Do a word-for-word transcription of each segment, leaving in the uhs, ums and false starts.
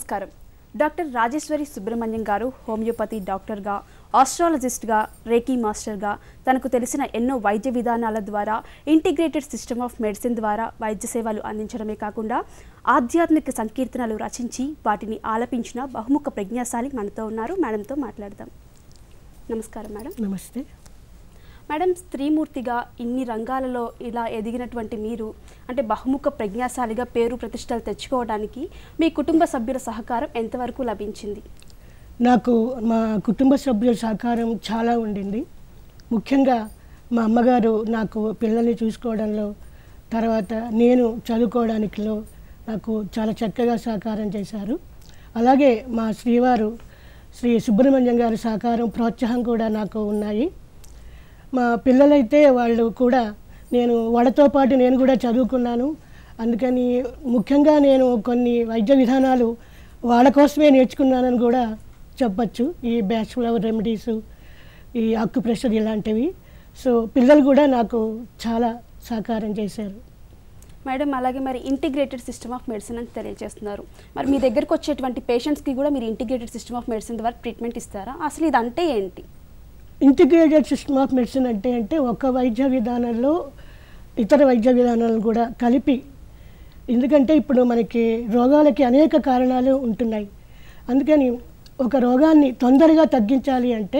నమస్కారం. డాక్టర్ రాజేశ్వరి సుబ్రహ్మణ్యం గారు హోమియోపతి డాక్టర్గా, ఆస్ట్రాలజిస్ట్గా, రేకీ మాస్టర్గా తనకు తెలిసిన ఎన్నో వైద్య విధానాల ద్వారా ఇంటిగ్రేటెడ్ సిస్టమ్ ఆఫ్ మెడిసిన్ ద్వారా వైద్య సేవలు అందించడమే కాకుండా ఆధ్యాత్మిక సంకీర్తనలు రచించి వాటిని ఆలపించిన బహుముఖ ప్రజ్ఞాశాలి మనతో ఉన్నారు. మేడంతో మాట్లాడదాం. నమస్కారం మేడం. నమస్తే మేడం. స్త్రీమూర్తిగా ఇన్ని రంగాలలో ఇలా ఎదిగినటువంటి మీరు అంటే బహుముఖ ప్రజ్ఞాశాలిగా పేరు ప్రతిష్టలు తెచ్చుకోవడానికి మీ కుటుంబ సభ్యుల సహకారం ఎంతవరకు లభించింది? నాకు మా కుటుంబ సభ్యుల సహకారం చాలా ఉండింది. ముఖ్యంగా మా అమ్మగారు నాకు పిల్లల్ని చూసుకోవడంలో, తర్వాత నేను చదువుకోవడానికిలో నాకు చాలా చక్కగా సహకారం చేశారు. అలాగే మా శ్రీవారు శ్రీ సుబ్రహ్మణ్యం గారి సహకారం, ప్రోత్సాహం కూడా నాకు ఉన్నాయి. మా పిల్లలైతే వాళ్ళు కూడా నేను వాళ్ళతో పాటు నేను కూడా చదువుకున్నాను. అందుకని ముఖ్యంగా నేను కొన్ని వైద్య విధానాలు వాళ్ళ కోసమే నేర్చుకున్నానని కూడా చెప్పచ్చు. ఈ బ్యాచులర్ రెమెడీసు, ఈ ఆక్యుప్రెషర్ ఇలాంటివి. సో పిల్లలు కూడా నాకు చాలా సహకారం చేశారు. మేడం, అలాగే మరి ఇంటిగ్రేటెడ్ సిస్టమ్ ఆఫ్ మెడిసిన్ అని తెలియజేస్తున్నారు. మరి మీ దగ్గరకు వచ్చేటువంటి పేషెంట్స్కి కూడా మీరు ఇంటిగ్రేటెడ్ సిస్టమ్ ఆఫ్ మెడిసిన్ ద్వారా ట్రీట్మెంట్ ఇస్తారా? అసలు ఇది అంటే ఏంటి? ఇంటిగ్రేటెడ్ సిస్టమ్ ఆఫ్ మెడిసిన్ అంటే అంటే ఒక వైద్య విధానంలో ఇతర వైద్య విధానాలను కూడా కలిపి, ఎందుకంటే ఇప్పుడు మనకి రోగాలకి అనేక కారణాలు ఉంటున్నాయి. అందుకని ఒక రోగాన్ని తొందరగా తగ్గించాలి అంటే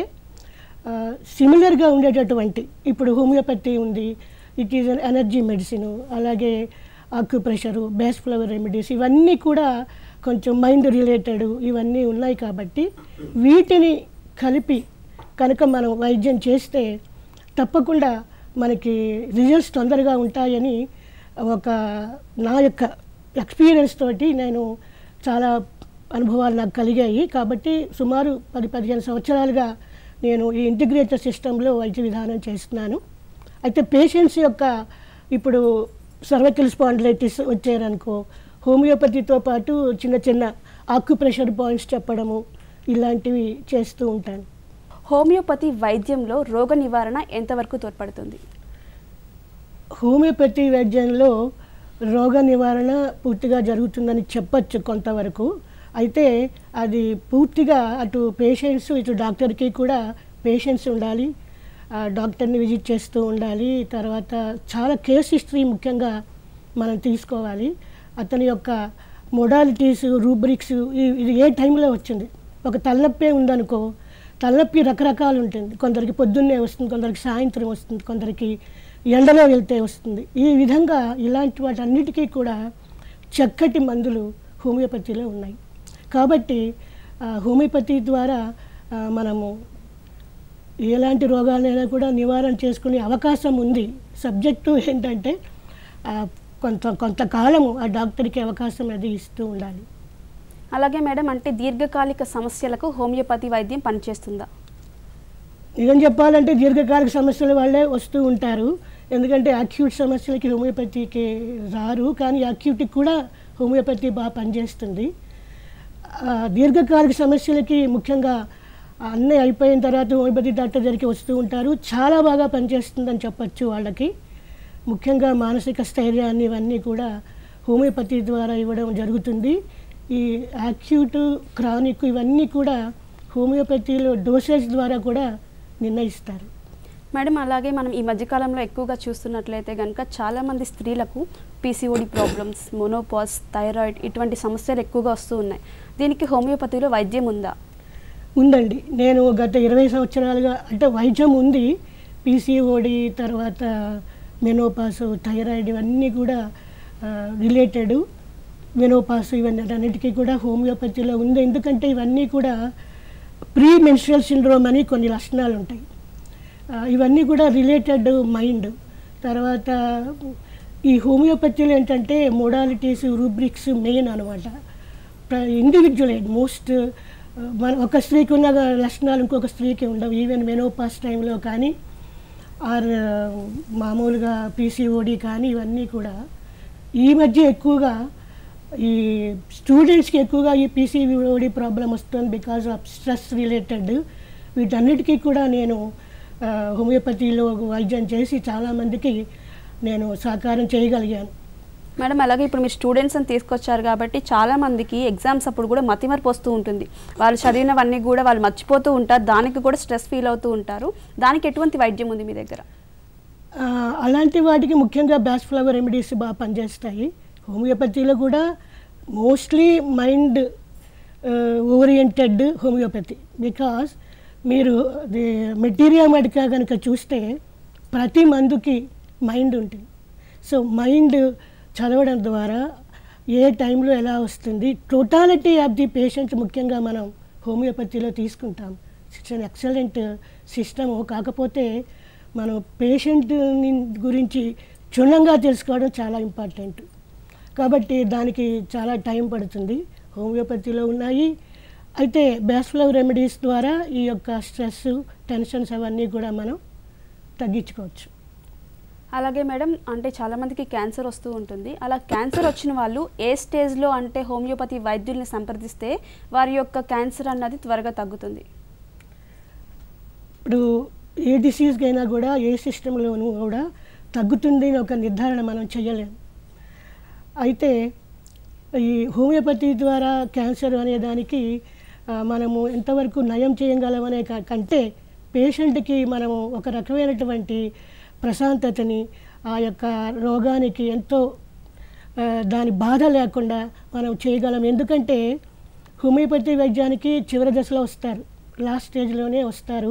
సిమిలర్గా ఉండేటటువంటి, ఇప్పుడు హోమియోపతి ఉంది, it is an energy medicine, అలాగే ఆక్యుప్రెషరు, బేస్ ఫ్లవర్ రెమెడీస్, ఇవన్నీ కూడా కొంచెం మైండ్ రిలేటెడ్ ఇవన్నీ ఉన్నాయి. కాబట్టి వీటిని కలిపి కనుక మనం వైద్యం చేస్తే తప్పకుండా మనకి రిజల్ట్స్ తొందరగా ఉంటాయని ఒక నా యొక్క ఎక్స్పీరియన్స్ తోటి నేను చాలా అనుభవాలు నాకు కలిగాయి. కాబట్టి సుమారు పది పదిహేను సంవత్సరాలుగా నేను ఈ ఇంటిగ్రేటెడ్ సిస్టంలో వైద్య విధానం చేస్తున్నాను. అయితే పేషెంట్స్ యొక్క ఇప్పుడు సర్వైకల్ స్పాండిలైటిస్ వచ్చారనుకో, హోమియోపతితో పాటు చిన్న చిన్న ఆక్యుప్రెషర్ పాయింట్స్ చెప్పడము ఇలాంటివి చేస్తూ ఉంటాను. హోమియోపతి వైద్యంలో రోగ నివారణ ఎంతవరకు తోడ్పడుతుంది? హోమియోపతి వైద్యంలో రోగ నివారణ పూర్తిగా జరుగుతుందని చెప్పచ్చు కొంతవరకు. అయితే అది పూర్తిగా అటు పేషెంట్స్ ఇటు డాక్టర్కి కూడా పేషెంట్స్ ఉండాలి, డాక్టర్ని విజిట్ చేస్తూ ఉండాలి. తర్వాత చాలా కేస్ హిస్టరీ ముఖ్యంగా మనం తీసుకోవాలి. అతని యొక్క మొడాలిటీస్, రూబ్రిక్స్, ఇది ఏ టైంలో వచ్చింది. ఒక తలనొప్పే ఉందనుకో, తలనొప్పి రకరకాలు ఉంటుంది. కొందరికి పొద్దున్నే వస్తుంది, కొందరికి సాయంత్రం వస్తుంది, కొందరికి ఎండలో వెళ్తే వస్తుంది. ఈ విధంగా ఇలాంటి వాటన్నిటికీ కూడా చక్కటి మందులు హోమియోపతిలో ఉన్నాయి. కాబట్టి హోమియోపతి ద్వారా మనము ఎలాంటి రోగాలైనా కూడా నివారణ చేసుకునే అవకాశం ఉంది. సబ్జెక్టు ఏంటంటే కొంత కొంతకాలము ఆ డాక్టర్కి అవకాశం అది ఇస్తూ ఉండాలి. అలాగే మేడం, అంటే దీర్ఘకాలిక సమస్యలకు హోమియోపతి వైద్యం పనిచేస్తుందా? నిజం చెప్పాలంటే దీర్ఘకాలిక సమస్యల వాళ్ళే వస్తూ ఉంటారు. ఎందుకంటే అక్యూట్ సమస్యలకి హోమియోపతికి రారు, కానీ అక్యూట్కి కూడా హోమియోపతి బాగా పనిచేస్తుంది. దీర్ఘకాలిక సమస్యలకి ముఖ్యంగా అన్నీ అయిపోయిన తర్వాత హోమియోపతి డాక్టర్ దగ్గరికి వస్తూ ఉంటారు. చాలా బాగా పనిచేస్తుందని చెప్పచ్చు వాళ్ళకి. ముఖ్యంగా మానసిక స్థైర్యాన్ని ఇవన్నీ కూడా హోమియోపతి ద్వారా ఇవ్వడం జరుగుతుంది. ఈ యాక్యూట్, క్రానిక్ ఇవన్నీ కూడా హోమియోపతిలో డోసేజ్ ద్వారా కూడా నిర్ణయిస్తారు. మేడం, అలాగే మనం ఈ మధ్యకాలంలో ఎక్కువగా చూస్తున్నట్లయితే కనుక చాలామంది స్త్రీలకు పీసీఓడి ప్రాబ్లమ్స్, మోనోపాజ్, థైరాయిడ్ ఇటువంటి సమస్యలు ఎక్కువగా వస్తూ ఉన్నాయి. దీనికి హోమియోపతిలో వైద్యం ఉందా? ఉందండి. నేను గత ఇరవై సంవత్సరాలుగా అంటే వైద్యం ఉంది. పీసీఓడి, తర్వాత మెనోపాస్, థైరాయిడ్ ఇవన్నీ కూడా రిలేటెడ్, మెనోపాస్ ఇవన్నీ అన్నిటికీ కూడా హోమియోపతిలో ఉంది. ఎందుకంటే ఇవన్నీ కూడా ప్రీ మెన్స్ట్రువల్ సిండ్రోమ్ అని కొన్ని లక్షణాలు ఉంటాయి. ఇవన్నీ కూడా రిలేటెడ్ మైండ్. తర్వాత ఈ హోమియోపతిలో ఏంటంటే మోడాలిటీస్, రూబ్రిక్స్ మెయిన్ అనమాట. ఇండివిజువల్ మోస్ట్ మన ఒక స్త్రీకి ఉన్న లక్షణాలు ఇంకొక స్త్రీకి ఉండవు. ఈవెన్ మెనోపాస్ టైంలో కానీ ఆర్ మామూలుగా పీసీఓడి కానీ ఇవన్నీ కూడా ఈ మధ్య ఎక్కువగా ఈ స్టూడెంట్స్కి ఎక్కువగా ఈ పీసీఓడి ప్రాబ్లం వస్తుంది బికాజ్ ఆఫ్ స్ట్రెస్ రిలేటెడ్. వీటన్నిటికీ కూడా నేను హోమియోపతిలో వైద్యం చేసి చాలామందికి నేను సహకారం చేయగలిగాను. మేడం అలాగే ఇప్పుడు మీరు స్టూడెంట్స్ అని తీసుకొచ్చారు కాబట్టి చాలామందికి ఎగ్జామ్స్ అప్పుడు కూడా మతిమరుపు వస్తూ ఉంటుంది, వాళ్ళు చదివినవన్నీ కూడా వాళ్ళు మర్చిపోతూ ఉంటారు, దానికి కూడా స్ట్రెస్ ఫీల్ అవుతూ ఉంటారు, దానికి ఎటువంటి వైద్యం ఉంది మీ దగ్గర? అలాంటి వాటికి ముఖ్యంగా బ్యాస్ ఫ్లవర్ రెమెడీస్ బాగా పనిచేస్తాయి. హోమియోపతిలో కూడా mostly mind oriented homeopathy. Because మీరు మెటీరియా మెడికా కనుక చూస్తే ప్రతి మందుకి మైండ్ ఉంటుంది. సో మైండ్ చదవడం ద్వారా ఏ టైంలో ఎలా వస్తుంది, టోటాలిటీ ఆఫ్ ది పేషెంట్ ముఖ్యంగా మనం హోమియోపతిలో తీసుకుంటాం. It's an excellent system. కాకపోతే మనం పేషెంట్ గురించి క్షుణ్ణంగా తెలుసుకోవడం చాలా ఇంపార్టెంట్. కాబట్టి దానికి చాలా టైం పడుతుంది. హోమియోపతిలో ఉన్నాయి. అయితే బ్యాస్ ఫ్లవర్ రెమెడీస్ ద్వారా ఈ యొక్క స్ట్రెస్, టెన్షన్స్ అవన్నీ కూడా మనం తగ్గించుకోవచ్చు. అలాగే మేడం, అంటే చాలామందికి క్యాన్సర్ వస్తూ ఉంటుంది. అలా క్యాన్సర్ వచ్చిన వాళ్ళు ఏ స్టేజ్లో అంటే హోమియోపతి వైద్యుల్ని సంప్రదిస్తే వారి యొక్క క్యాన్సర్ అన్నది త్వరగా తగ్గుతుంది? ఇప్పుడు ఏ డిసీజ్కైనా కూడా ఏ సిస్టంలోనూ కూడా తగ్గుతుంది అని ఒక నిర్ధారణ మనం చేయలేము. అయితే ఈ హోమియోపతి ద్వారా క్యాన్సర్ అనే దానికి మనము ఎంతవరకు నయం చేయగలమనే కంటే పేషెంట్కి మనము ఒక రకమైనటువంటి ప్రశాంతతని, ఆ యొక్క రోగానికి ఎంతో దాని బాధ లేకుండా మనం చేయగలం. ఎందుకంటే హోమియోపతి వైద్యానికి చివరి దశలో వస్తారు, లాస్ట్ స్టేజ్లోనే వస్తారు.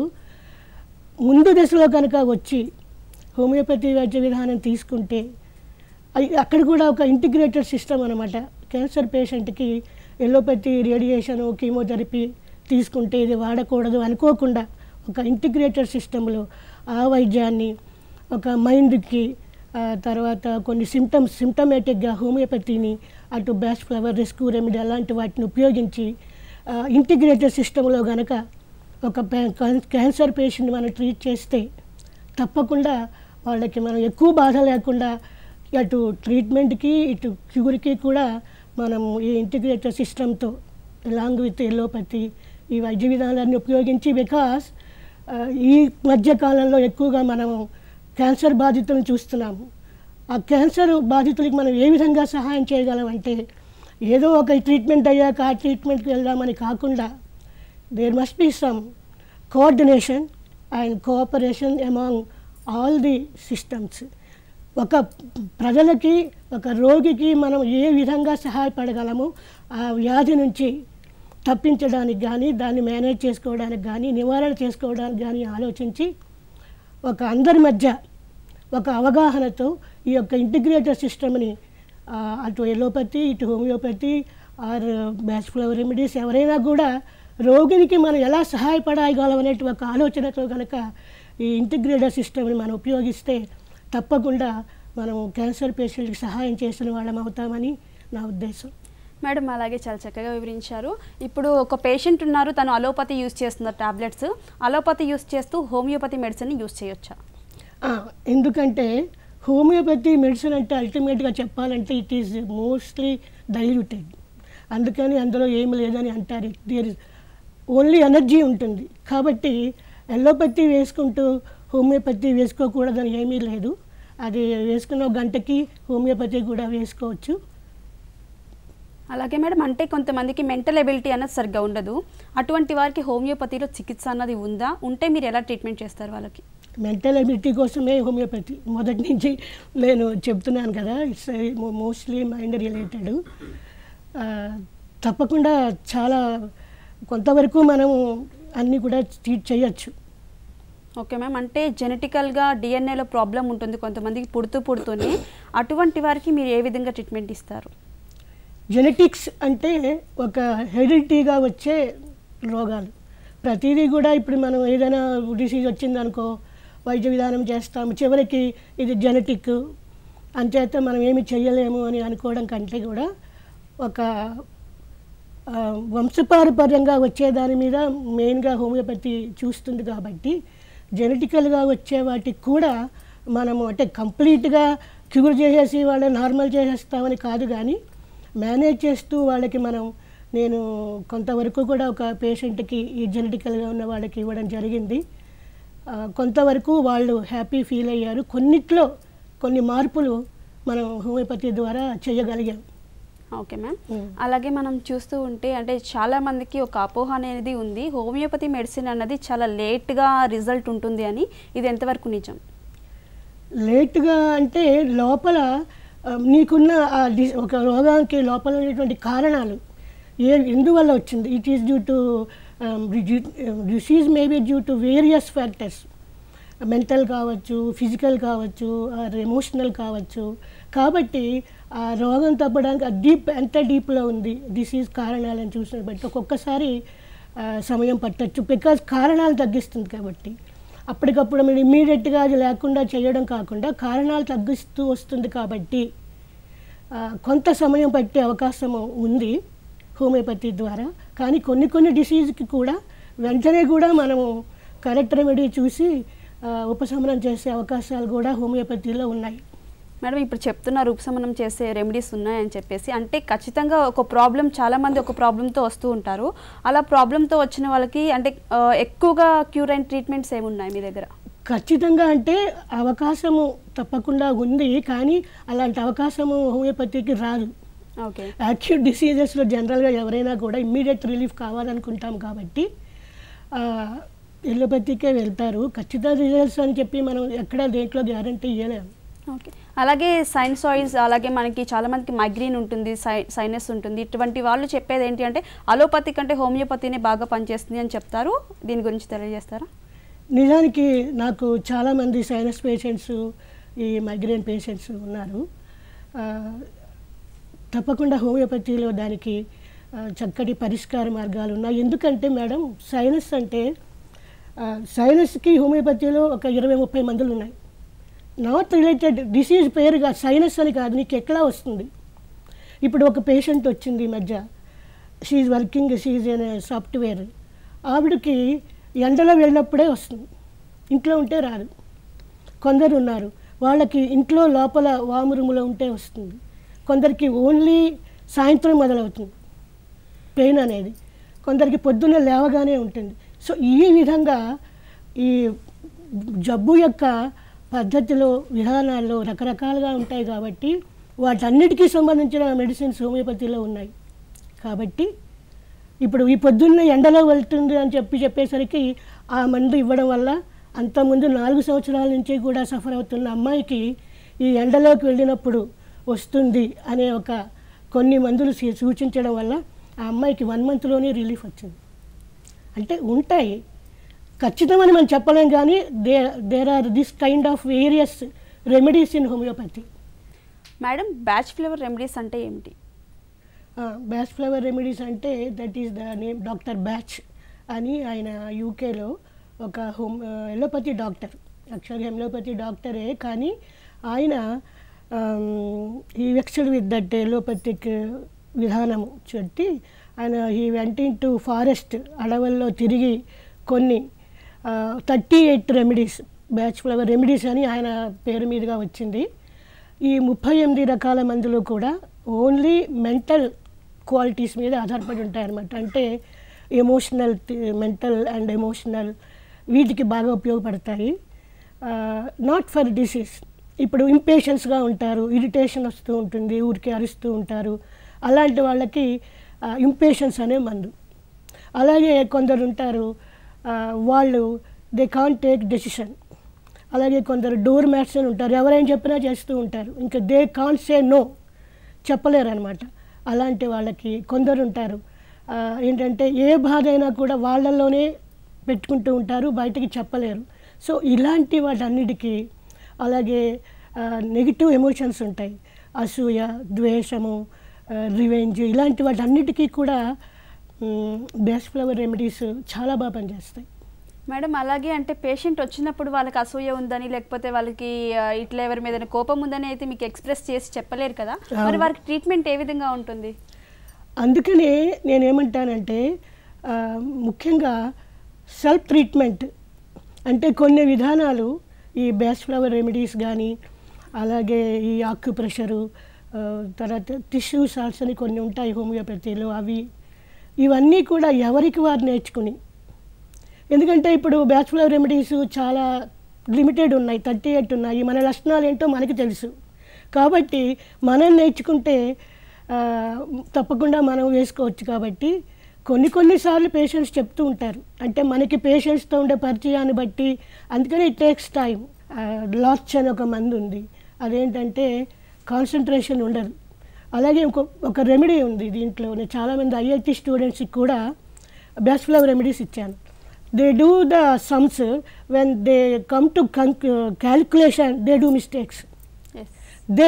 ముందు దశలో కనుక వచ్చి హోమియోపతి వైద్య విధానం తీసుకుంటే అక్కడ కూడా ఒక ఇంటిగ్రేటెడ్ సిస్టమ్ అనమాట. క్యాన్సర్ పేషెంట్కి ఎలోపతి, రేడియేషను, కీమోథెరపీ తీసుకుంటే ఇది వాడకూడదు అనుకోకుండా ఒక ఇంటిగ్రేటెడ్ సిస్టంలో ఆ వైద్యాన్ని ఒక మైండ్కి, తర్వాత కొన్ని సిమ్టమ్స్ సిమ్టమేటిక్గా హోమియోపతిని, అటు బ్యాస్ ఫ్లవర్, రెస్క్యూ రెమెడీ అలాంటి వాటిని ఉపయోగించి ఇంటిగ్రేటెడ్ సిస్టంలో కనుక ఒక క్యాన్సర్ పేషెంట్ మనం ట్రీట్ చేస్తే తప్పకుండా వాళ్ళకి మనం ఎక్కువ బాధ లేకుండా అటు ట్రీట్మెంట్కి ఇటు క్యూర్కి కూడా మనం ఈ ఇంటిగ్రేటెడ్ సిస్టంతో అలాంగ్ విత్ ఎలోపతి ఈ వైద్య విధానాన్ని ఉపయోగించి, బికాస్ ఈ మధ్యకాలంలో ఎక్కువగా మనము క్యాన్సర్ బాధితులను చూస్తున్నాము. ఆ క్యాన్సర్ బాధితులకి మనం ఏ విధంగా సహాయం చేయగలమంటే ఏదో ఒక ట్రీట్మెంట్ అయ్యాక ఆ ట్రీట్మెంట్కి వెళ్దామని కాకుండా there must be some coordination and cooperation among all the systems. ఒక ప్రజలకి, ఒక రోగికి మనం ఏ విధంగా సహాయపడగలమో ఆ వ్యాధి నుంచి తప్పించడానికి కానీ, దాన్ని మేనేజ్ చేసుకోవడానికి కానీ, నివారణ చేసుకోవడానికి కానీ ఆలోచించి ఒక అందరి మధ్య ఒక అవగాహనతో ఈ యొక్క ఇంటిగ్రేటెడ్ సిస్టమ్ని అటు ఎలోపతి, ఇటు homeopathy or Bach flower remedies ఎవరైనా కూడా రోగికి మనం ఎలా సహాయపడగలం అనే ఒక ఆలోచనతో కనుక ఈ ఇంటిగ్రేటెడ్ సిస్టమ్ని మనం ఉపయోగిస్తే తప్పకుండా మనం క్యాన్సర్ పేషెంట్కి సహాయం చేసిన వాళ్ళం అవుతామని నా ఉద్దేశం. మేడం అలాగే చాలా చక్కగా వివరించారు. ఇప్పుడు ఒక పేషెంట్ ఉన్నారు, తను అలోపతి యూజ్ చేస్తున్నారు టాబ్లెట్స్, అలోపతి యూజ్ చేస్తూ హోమియోపతి మెడిసిన్ని యూజ్ చేయొచ్చా? ఎందుకంటే హోమియోపతి మెడిసిన్ అంటే అల్టిమేట్గా చెప్పాలంటే ఇట్ ఈస్ మోస్ట్లీ డైల్యూటెడ్, అందుకని అందులో ఏమి లేదని అంటారు. దేర్ ఇస్ ఓన్లీ ఎనర్జీ ఉంటుంది. కాబట్టి ఎలోపతి వేసుకుంటూ హోమియోపతి వేసుకోకూడదని ఏమీ లేదు. అది వేసుకున్న గంటకి హోమియోపతి కూడా వేసుకోవచ్చు. అలాగే మేడం, అంటే కొంతమందికి మెంటల్ ఎబిలిటీ అన్నది సరిగ్గా ఉండదు, అటువంటి వారికి హోమియోపతిలో చికిత్స అన్నది ఉందా? ఉంటే మీరు ఎలా ట్రీట్మెంట్ చేస్తారు వాళ్ళకి? మెంటల్ ఎబిలిటీ కోసమే హోమియోపతి మొదటి నుంచి నేను చెప్తున్నాను కదా, ఇట్స్ మోస్ట్లీ మైండ్ రిలేటెడ్. తప్పకుండా చాలా కొంతవరకు మనము అన్నీ కూడా ట్రీట్ చేయొచ్చు. ఓకే మ్యామ్, అంటే జెనెటికల్గా డిఎన్ఏలో ప్రాబ్లం ఉంటుంది కొంతమందికి పుడుతూ పుడుతూనే, అటువంటి వారికి మీరు ఏ విధంగా ట్రీట్మెంట్ ఇస్తారు? జెనెటిక్స్ అంటే ఒక హెరిడిటీగా వచ్చే రోగాలు. ప్రతిదీ కూడా ఇప్పుడు మనం ఏదైనా డిసీజ్ వచ్చిందనుకో వైద్య విధానం చేస్తాము, చివరికి ఇది జెనెటిక్ అంచేత మనం ఏమి చేయలేము అని అనుకోవడం కంటే కూడా ఒక వంశపారపర్యంగా వచ్చే దాని మీద మెయిన్గా హోమియోపతి చూస్తుంది. కాబట్టి జెనెటికల్గా వచ్చే వాటికి కూడా మనము అంటే కంప్లీట్గా క్యూర్ చేసేసి వాళ్ళని నార్మల్ చేసేస్తామని కాదు, కానీ మేనేజ్ చేస్తూ వాళ్ళకి మనం నేను కొంతవరకు కూడా ఒక పేషెంట్కి ఈ జెనెటికల్గా ఉన్న వాళ్ళకి ఇవ్వడం జరిగింది. కొంతవరకు వాళ్ళు హ్యాపీ ఫీల్ అయ్యారు. కొన్నిట్లో కొన్ని మార్పులు మనం హోమియోపతి ద్వారా చేయగలిగాం. Okay ma'am. అలాగే మనం చూస్తూ ఉంటే అంటే చాలా మందికి ఒక అపోహ అనేది ఉంది, హోమియోపతి మెడిసిన్ అన్నది చాలా లేట్గా రిజల్ట్ ఉంటుంది అని. ఇది ఎంతవరకు నిజం? లేట్గా అంటే లోపల నీకున్న ఒక రోగానికి లోపల ఉన్నటువంటి కారణాలు ఏ ఎందువల్ల వచ్చింది, it is due to disease maybe due to various factors, mental కావచ్చు, ఫిజికల్ కావచ్చు, ఆర్ ఎమోషనల్ కావచ్చు. కాబట్టి ఆ రోగం తప్పడానికి ఆ డీప్ ఎంత డీప్లో ఉంది డిసీజ్ కారణాలను చూసిన బట్టి ఒక్కొక్కసారి సమయం పట్టచ్చు, బికాజ్ కారణాలు తగ్గిస్తుంది కాబట్టి. అప్పటికప్పుడు మీరు ఇమ్మీడియట్గా అది లేకుండా చేయడం కాకుండా కారణాలు తగ్గిస్తూ వస్తుంది కాబట్టి కొంత సమయం పట్టే అవకాశం ఉంది హోమియోపతి ద్వారా. కానీ కొన్ని కొన్ని డిసీజ్కి కూడా వెంటనే కూడా మనము కరెక్ట్ రెమెడీ చూసి ఉపశమనం చేసే అవకాశాలు కూడా హోమియోపతిలో ఉన్నాయి. మేడం, ఇప్పుడు చెప్తున్నారు ఉపశమనం చేసే రెమెడీస్ ఉన్నాయని చెప్పేసి, అంటే ఖచ్చితంగా ఒక ప్రాబ్లం, చాలామంది ఒక ప్రాబ్లంతో వస్తూ ఉంటారు. అలా ప్రాబ్లంతో వచ్చిన వాళ్ళకి అంటే ఎక్కువగా క్యూర్ అండ్ ట్రీట్మెంట్స్ ఏమున్నాయి మీ దగ్గర? ఖచ్చితంగా అంటే అవకాశము తప్పకుండా ఉంది, కానీ అలాంటి అవకాశము హోమియోపతికి రాదు. ఓకే. యాక్యూట్ డిసీజెస్లో జనరల్గా ఎవరైనా కూడా ఇమ్మీడియట్ రిలీఫ్ కావాలనుకుంటాం కాబట్టి ఎలోపతికే వెళ్తారు. ఖచ్చితంగా రిజల్ట్స్ అని చెప్పి మనం ఎక్కడ దేంట్లో గ్యారంటీ ఇవ్వలేము. ఓకే. అలాగే సైనసాయిడ్స్, అలాగే మనకి చాలామందికి మైగ్రేన్ ఉంటుంది, సై సైనస్ ఉంటుంది. ఇటువంటి వాళ్ళు చెప్పేది ఏంటి అంటే అలోపతి కంటే హోమియోపతినే బాగా పనిచేస్తుంది అని చెప్తారు. దీని గురించి తెలియజేస్తారా? నిజానికి నాకు చాలామంది సైనస్ పేషెంట్స్, ఈ మైగ్రేన్ పేషెంట్స్ ఉన్నారు. తప్పకుండా హోమియోపతిలో దానికి చక్కటి పరిష్కార మార్గాలు ఉన్నాయి. ఎందుకంటే మేడం, సైనస్ అంటే సైనస్కి హోమియోపతిలో ఒక ఇరవై ముప్పై మందులు ఉన్నాయి. నాట్ రిలేటెడ్ డిసీజ్ పేరుగా సైనస్ అని కాదు, నీకు ఎట్లా వస్తుంది. ఇప్పుడు ఒక పేషెంట్ వచ్చింది ఈ మధ్య, she's working, she's in software. ఆవిడకి ఎండలో వెళ్ళినప్పుడే వస్తుంది, ఇంట్లో ఉంటే రాదు. కొందరు ఉన్నారు వాళ్ళకి ఇంట్లో లోపల వాము రూములో ఉంటే వస్తుంది. కొందరికి ఓన్లీ సాయంత్రం మొదలవుతుంది పెయిన్ అనేది, కొందరికి పొద్దున్నే లేవగానే ఉంటుంది. సో ఈ విధంగా ఈ జబ్బు యొక్క పద్ధతిలో, విధానాల్లో రకరకాలుగా ఉంటాయి కాబట్టి వాటన్నిటికీ సంబంధించిన మెడిసిన్స్ హోమియోపతిలో ఉన్నాయి. కాబట్టి ఇప్పుడు ఈ పొద్దున్న ఎండలో వెళ్తుంది అని చెప్పి చెప్పేసరికి ఆ మందు ఇవ్వడం వల్ల అంతకుముందు నాలుగు సంవత్సరాల నుంచి కూడా సఫర్ అవుతున్న అమ్మాయికి ఈ ఎండలోకి వెళ్ళినప్పుడు వస్తుంది అనే ఒక కొన్ని మందులు సూచించడం వల్ల ఆ అమ్మాయికి వన్ మంత్లోనే రిలీఫ్ వచ్చింది. అంటే ఉంటాయి, ఖచ్చితమని మనం చెప్పలేం, కానీ they there are this kind of various remedies in homeopathy. Madam, Bach flower remedies అంటే ఏమిటి? బ్యాచ్ ఫ్లేవర్ రెమెడీస్ అంటే that is the name doctor Bach అని. ఆయన యూకేలో ఒక హోమ్ ఎలోపతి డాక్టర్, యాక్చువల్గా హోమియోపతి డాక్టరే, కానీ ఆయన ఈ వెక్స్డ్ విత్ దట్ ఎలోపతిక్ విధానము చెట్టి ఆయన ఈ వెంట ఇన్ టు ఫారెస్ట్, అడవుల్లో తిరిగి కొన్ని thirty eight remedies, Bach flower remedies అని ఆయన పేరు మీదుగా వచ్చింది. ఈ ముప్పై ఎనిమిది రకాల మందులు కూడా ఓన్లీ మెంటల్ క్వాలిటీస్ మీద ఆధారపడి ఉంటాయి అన్నమాట. అంటే ఎమోషనల్, మెంటల్ అండ్ ఎమోషనల్ వీటికి బాగా ఉపయోగపడతాయి. Not for disease. ఇప్పుడు ఇంపేషెన్స్గా ఉంటారు, ఇరిటేషన్ వస్తూ ఉంటుంది, ఊరికే అరుస్తూ ఉంటారు, అలాంటి వాళ్ళకి ఇంపేషెన్స్ అనే మందు. అలాగే కొందరు ఉంటారు వాళ్ళు దే కాంట్ టేక్ డెసిషన్. అలాగే కొందరు డోర్ మ్యాట్స్ అని ఉంటారు, ఎవరైనా చెప్పినా చేస్తూ ఉంటారు, ఇంకా దే కాంట్ సే నో, చెప్పలేరు అనమాట. అలాంటి వాళ్ళకి కొందరు ఉంటారు ఏంటంటే ఏ బాధ అయినా కూడా వాళ్ళల్లోనే పెట్టుకుంటూ ఉంటారు, బయటికి చెప్పలేరు. సో ఇలాంటి వాటన్నిటికీ, అలాగే నెగిటివ్ ఎమోషన్స్ ఉంటాయి, అసూయ, ద్వేషము, రివెంజ్, ఇలాంటి వాటన్నిటికీ కూడా బ్యాచ్ ఫ్లవర్ రెమెడీస్ చాలా బాగా పనిచేస్తాయి. మేడం, అలాగే అంటే పేషెంట్ వచ్చినప్పుడు వాళ్ళకి అసూయ ఉందని, లేకపోతే వాళ్ళకి ఇట్లా ఎవరి మీద కోపం ఉందని అయితే మీకు ఎక్స్ప్రెస్ చేసి చెప్పలేరు కదా, మరి వారికి ట్రీట్మెంట్ ఏ విధంగా ఉంటుంది? అందుకనే నేనేమంటానంటే ముఖ్యంగా సెల్ఫ్ ట్రీట్మెంట్ అంటే కొన్ని విధానాలు, ఈ బ్యాచ్ ఫ్లవర్ రెమెడీస్ కానీ, అలాగే ఈ ఆక్యుప్రెషరు, తర్వాత టిష్యూ సాల్ట్స్ అని కొన్ని ఉంటాయి హోమియోపతిలో, అవి ఇవన్నీ కూడా ఎవరికి వారు నేర్చుకుని. ఎందుకంటే ఇప్పుడు బ్యాచ్ ఫ్లవర్ రెమెడీస్ చాలా లిమిటెడ్ ఉన్నాయి, థర్టీ ఎయిట్ ఉన్నాయి, మన లక్షణాలు ఏంటో మనకి తెలుసు. కాబట్టి మనం నేర్చుకుంటే ఆ, తప్పకుండా మనం వేసుకోవచ్చు. కాబట్టి కొన్ని కొన్నిసార్లు పేషెంట్స్ చెప్తూ ఉంటారు, అంటే మనకి పేషెంట్స్తో ఉండే పరిచయాన్ని బట్టి, అందుకని ఇట్ టేక్స్ టైం. లార్చ్ అని ఒక మందు ఉంది, అదేంటంటే కాన్సన్ట్రేషన్ ఉండదు. అలాగే ఇంకో ఒక రెమెడీ ఉంది దీంట్లో, నేను చాలామంది ఐఐటి స్టూడెంట్స్కి కూడా బెస్ట్ ఫ్లవర్ రెమెడీస్ ఇచ్చాను. They do the sums, when they come to calculation they do mistakes. They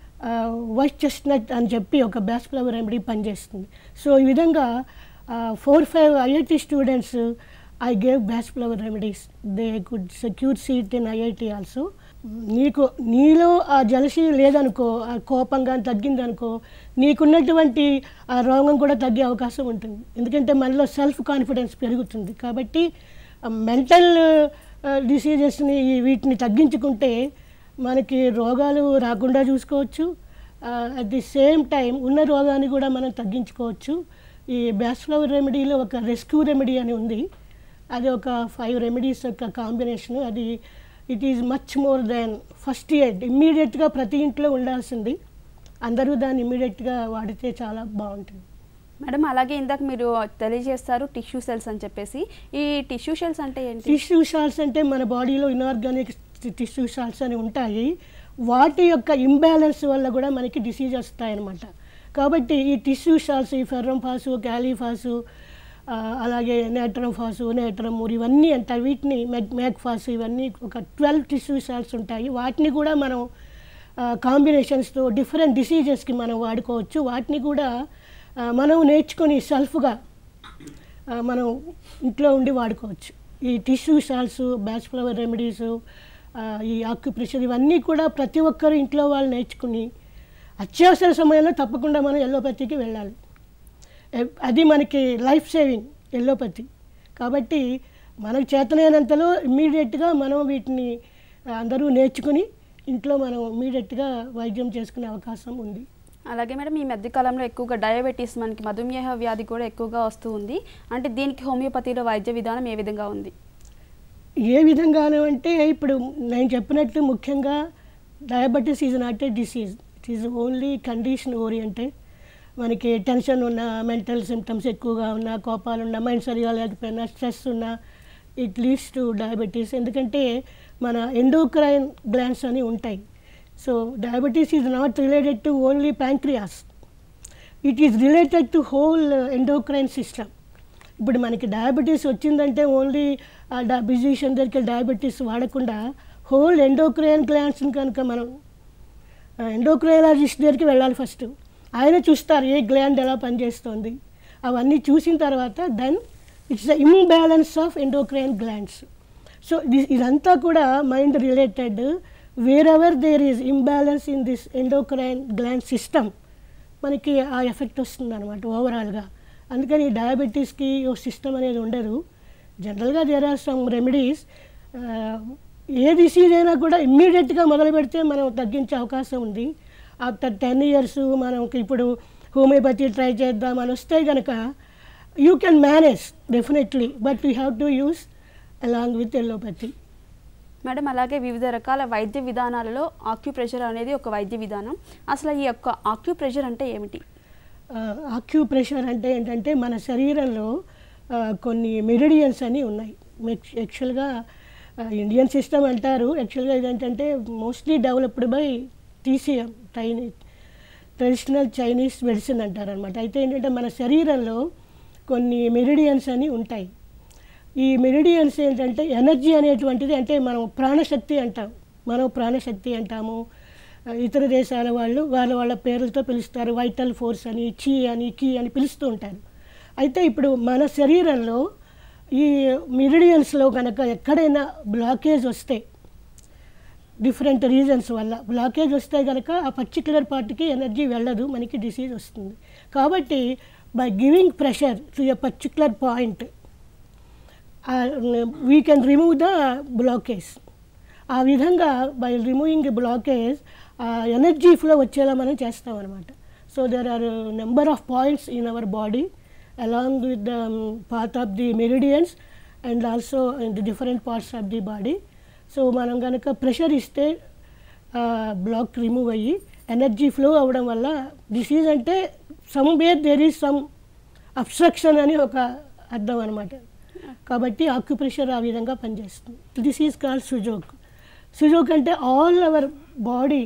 white chestnut అని చెప్పి ఒక బెస్ట్ ఫ్లవర్ రెమెడీ పనిచేస్తుంది. సో ఈ విధంగా four five IIT students I gave Bach flower remedies, they could secure seat in IIT also. నీకు నీలో ఆ jealousy లేదనుకో, ఆ కోపంగా తగ్గిందనుకో, నీకున్నటువంటి ఆ రోగం కూడా తగ్గే అవకాశం ఉంటుంది. ఎందుకంటే మనలో సెల్ఫ్ కాన్ఫిడెన్స్ పెరుగుతుంది. కాబట్టి మెంటల్ డిసీజెస్ని వీటిని తగ్గించుకుంటే మనకి రోగాలు రాకుండా చూసుకోవచ్చు. అట్ ది సేమ్ టైం ఉన్న రోగాన్ని కూడా మనం తగ్గించుకోవచ్చు. ఈ బెస్ట్ ఫ్లవర్ రెమెడీలో ఒక రెస్క్యూ రెమెడీ అని ఉంది, అది ఒక ఫైవ్ రెమెడీస్ యొక్క కాంబినేషన్. అది it is much more than first aid. ఇమ్మీడియట్గా ప్రతి ఇంట్లో ఉండాల్సింది, అందరూ దాన్ని ఇమ్మీడియట్గా వాడితే చాలా బాగుంటుంది. మేడం, అలాగే ఇందాక మీరు తెలియజేస్తారు టిష్యూ సెల్స్ అని చెప్పేసి, ఈ టిష్యూ సెల్స్ అంటే ఏంటి? టిష్యూ సెల్స్ అంటే మన బాడీలో ఇన్ఆర్గానిక్ టిష్యూ సెల్స్ అని ఉంటాయి, వాటి యొక్క ఇంబ్యాలెన్స్ వల్ల కూడా మనకి డిసీజ్ వస్తాయన్నమాట. కాబట్టి ఈ టిష్యూ సెల్స్, ఈ ఫెర్రంఫాసు, క్యాలీఫాసు, అలాగే నేట్రంఫాసు, నేట్రమూర్ ఇవన్నీ అంటారు, వీటిని మెగ్ మేగ్ఫాసు, ఇవన్నీ ఒక ట్వెల్వ్ టిష్యూ సెల్స్ ఉంటాయి. వాటిని కూడా మనం కాంబినేషన్స్తో డిఫరెంట్ డిసీజెస్కి మనం వాడుకోవచ్చు. వాటిని కూడా మనం నేర్చుకొని సెల్ఫ్గా మనం ఇంట్లో ఉండి వాడుకోవచ్చు. ఈ tissue cells, Bach flower remedies, ఈ ఆక్యుప్రెషర్ ఇవన్నీ కూడా ప్రతి ఒక్కరు ఇంట్లో వాళ్ళు నేర్చుకుని అత్యవసర సమయంలో తప్పకుండా మనం ఎల్లోపతికి వెళ్ళాలి. అది మనకి లైఫ్ సేవింగ్ ఎల్లోపతి. కాబట్టి మనకు చేతనైనంతలో ఇమ్మీడియట్గా మనం వీటిని అందరూ నేర్చుకుని ఇంట్లో మనం ఇమ్మీడియట్గా వైద్యం చేసుకునే అవకాశం ఉంది. అలాగే మేడం, ఈ మధ్యకాలంలో ఎక్కువగా డయాబెటీస్, మనకి మధుమేహ వ్యాధి కూడా ఎక్కువగా వస్తూ ఉంది. అంటే దీనికి హోమియోపతిలో వైద్య విధానం ఏ విధంగా ఉంది? ఏ విధంగాను అంటే, ఇప్పుడు నేను చెప్పినట్టు ముఖ్యంగా diabetes is not a disease, it is only condition oriented. మనకి టెన్షన్ ఉన్న, మెంటల్ సిమ్టమ్స్ ఎక్కువగా ఉన్న, కోపాలు ఉన్న, మైండ్ సరిగా లేకపోయినా, స్ట్రెస్ ఉన్న, ఇట్ లీడ్స్ టు డయాబెటీస్. ఎందుకంటే మన ఎండోక్రైన్ గ్లాండ్స్ అని ఉంటాయి. So diabetes is not related to only pancreas, it is related to whole endocrine system. ఇప్పుడు మనకి డయాబెటీస్ వచ్చిందంటే ఓన్లీ ఫిజిషియన్ దగ్గరికి డయాబెటీస్ వాడకుండా హోల్ ఎండోక్రైన్ గ్లాండ్స్ని కనుక మనం ఎండోక్రైనాలజిస్ట్ దగ్గరికి వెళ్ళాలి. ఫస్ట్ ఆయన చూస్తారు ఏ గ్లాండ్ ఎలా పనిచేస్తుంది, అవన్నీ చూసిన తర్వాత then it's the imbalance of endocrine glands. So ఇదంతా కూడా mind related. Wherever there is imbalance in this endocrine gland system మనకి ఆ ఎఫెక్ట్ వస్తుంది అనమాట ఓవరాల్గా. అందుకని డయాబెటీస్కి ఓ సిస్టమ్ అనేది ఉండదు. జనరల్గా దేర్ ఆర్ సమ్ రెమెడీస్. ఏ డిసీజ్ అయినా కూడా ఇమ్మీడియట్గా మొదలు పెడితే మనం తగ్గించే అవకాశం ఉంది. ఆఫ్టర్ టెన్ ఇయర్స్ మనం ఇప్పుడు హోమియోపతి ట్రై చేద్దామని వస్తే కనుక you can manage definitely, but we have to use along with allopathy. Madam, అలాగే వివిధ రకాల వైద్య విధానాలలో ఆక్యుప్రెషర్ అనేది ఒక వైద్య విధానం. అసలు ఈ యొక్క ఆక్యుప్రెషర్ అంటే ఏమిటి? ఆక్యుప్రెషర్ అంటే ఏంటంటే మన శరీరంలో కొన్ని మెరిడియన్స్ అని ఉన్నాయి. యాక్చువల్గా ఇండియన్ సిస్టమ్ అంటారు, యాక్చువల్గా ఇదేంటంటే mostly developed by TCM, Chinese traditional Chinese medicine అంటారు అనమాట. అయితే ఏంటంటే మన శరీరంలో కొన్ని మెరిడియన్స్ అని ఉంటాయి. ఈ మెరిడియన్స్ ఏంటంటే ఎనర్జీ అనేటువంటిది, అంటే మనం ప్రాణశక్తి అంటాం, మనం ప్రాణశక్తి అంటాము. ఇతర దేశాల వాళ్ళు వాళ్ళ వాళ్ళ పేర్లతో పిలుస్తారు, వైటల్ ఫోర్స్ అని, చీ అని, కీ అని పిలుస్తూ ఉంటారు. అయితే ఇప్పుడు మన శరీరంలో ఈ మెరిడియన్స్లో కనుక ఎక్కడైనా బ్లాకేజ్ వస్తే, డిఫరెంట్ రీజన్స్ వల్ల బ్లాకేజ్ వస్తే కనుక ఆ పర్టిక్యులర్ పార్ట్కి ఎనర్జీ వెళ్ళదు, మనకి డిసీజ్ వస్తుంది. కాబట్టి by giving pressure to a particular point we can remove the blockage. ఆ విధంగా by removing blockage energy flow వచ్చేలా మనం చేస్తాం అనమాట. So there are number of points in our body along with the path of the meridians and also in the different parts of the body. So మనం కనుక pressure ఇస్తే block remove అయ్యి energy flow అవ్వడం వల్ల disease అంటే somewhere there is some abstraction అని ఒక అర్థం అనమాట. కాబట్టి ఆక్యుప్రెషర్ ఆ విధంగా పనిచేస్తుంది. This is called Sujok. Sujok అంటే all our body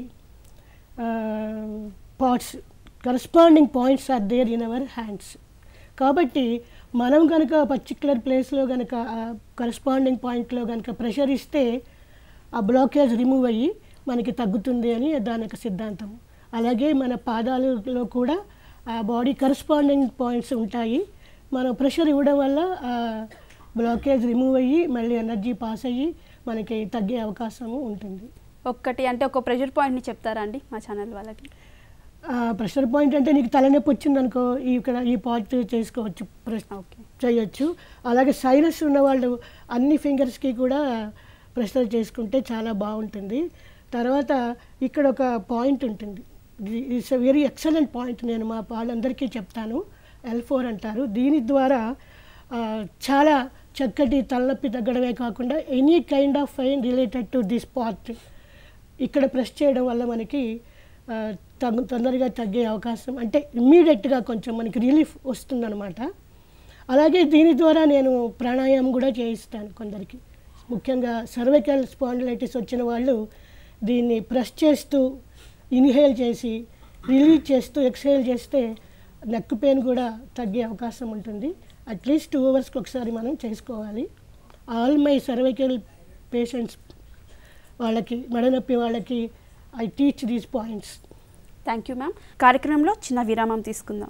parts corresponding points are there in our hands. కాబట్టి మనం కనుక పర్టిక్యులర్ ప్లేస్లో కనుక కరస్పాండింగ్ పాయింట్లో కనుక ప్రెషర్ ఇస్తే ఆ బ్లాకేజ్ రిమూవ్ అయ్యి మనకి తగ్గుతుంది అని దాని యొక్క సిద్ధాంతం. అలాగే మన పాదాలలో కూడా ఆ బాడీ కరస్పాండింగ్ పాయింట్స్ ఉంటాయి. మనం ప్రెషర్ ఇవ్వడం వల్ల ఆ బ్లాకేజ్ రిమూవ్ అయ్యి మళ్ళీ ఎనర్జీ పాస్ అయ్యి మనకి తగ్గే అవకాశము ఉంటుంది. ఒక్కటి అంటే ఒక ప్రెషర్ పాయింట్ని చెప్తారా అండి మా ఛానల్ వాళ్ళకి? ప్రెషర్ పాయింట్ అంటే నీకు తలనొప్పి వచ్చిందనుకో ఇక్కడ ఈ పాయింట్ చేసుకోవచ్చు, ప్రెస్ చేయొచ్చు. అలాగే సైనస్ ఉన్నవాళ్ళు అన్ని ఫింగర్స్కి కూడా ప్రెషర్ చేసుకుంటే చాలా బాగుంటుంది. తర్వాత ఇక్కడ ఒక పాయింట్ ఉంటుంది, it's a very excellent point, నేను మా వాళ్ళందరికీ చెప్తాను. ఎల్ ఫోర్ అంటారు. దీని ద్వారా చాలా చక్కటి తలనొప్పి తగ్గడమే కాకుండా any kind of pain related to this part ఇక్కడ ప్రెస్ చేయడం వల్ల మనకి తగ్గు తొందరగా తగ్గే అవకాశం, అంటే ఇమ్మీడియట్గా కొంచెం మనకి రిలీఫ్ వస్తుందన్నమాట. అలాగే దీని ద్వారా నేను ప్రాణాయామం కూడా చేయిస్తాను కొందరికి. ముఖ్యంగా సర్వైకల్ స్పాండిలైటిస్ వచ్చిన వాళ్ళు దీన్ని ప్రెస్ చేస్తూ ఇన్హేల్ చేసి రిలీజ్ చేస్తూ ఎక్స్హేల్ చేస్తే నెక్ పెయిన్ కూడా తగ్గే అవకాశం ఉంటుంది. అట్లీస్ట్ టూ అవర్స్కి ఒకసారి మనం చేసుకోవాలి. ఆల్ మై సర్వైకల్ పేషెంట్స్ వాళ్ళకి మెడనొప్పి వాళ్ళకి I teach these points. Thank you ma'am. కార్యక్రమంలో చిన్న విరామం తీసుకుందాం.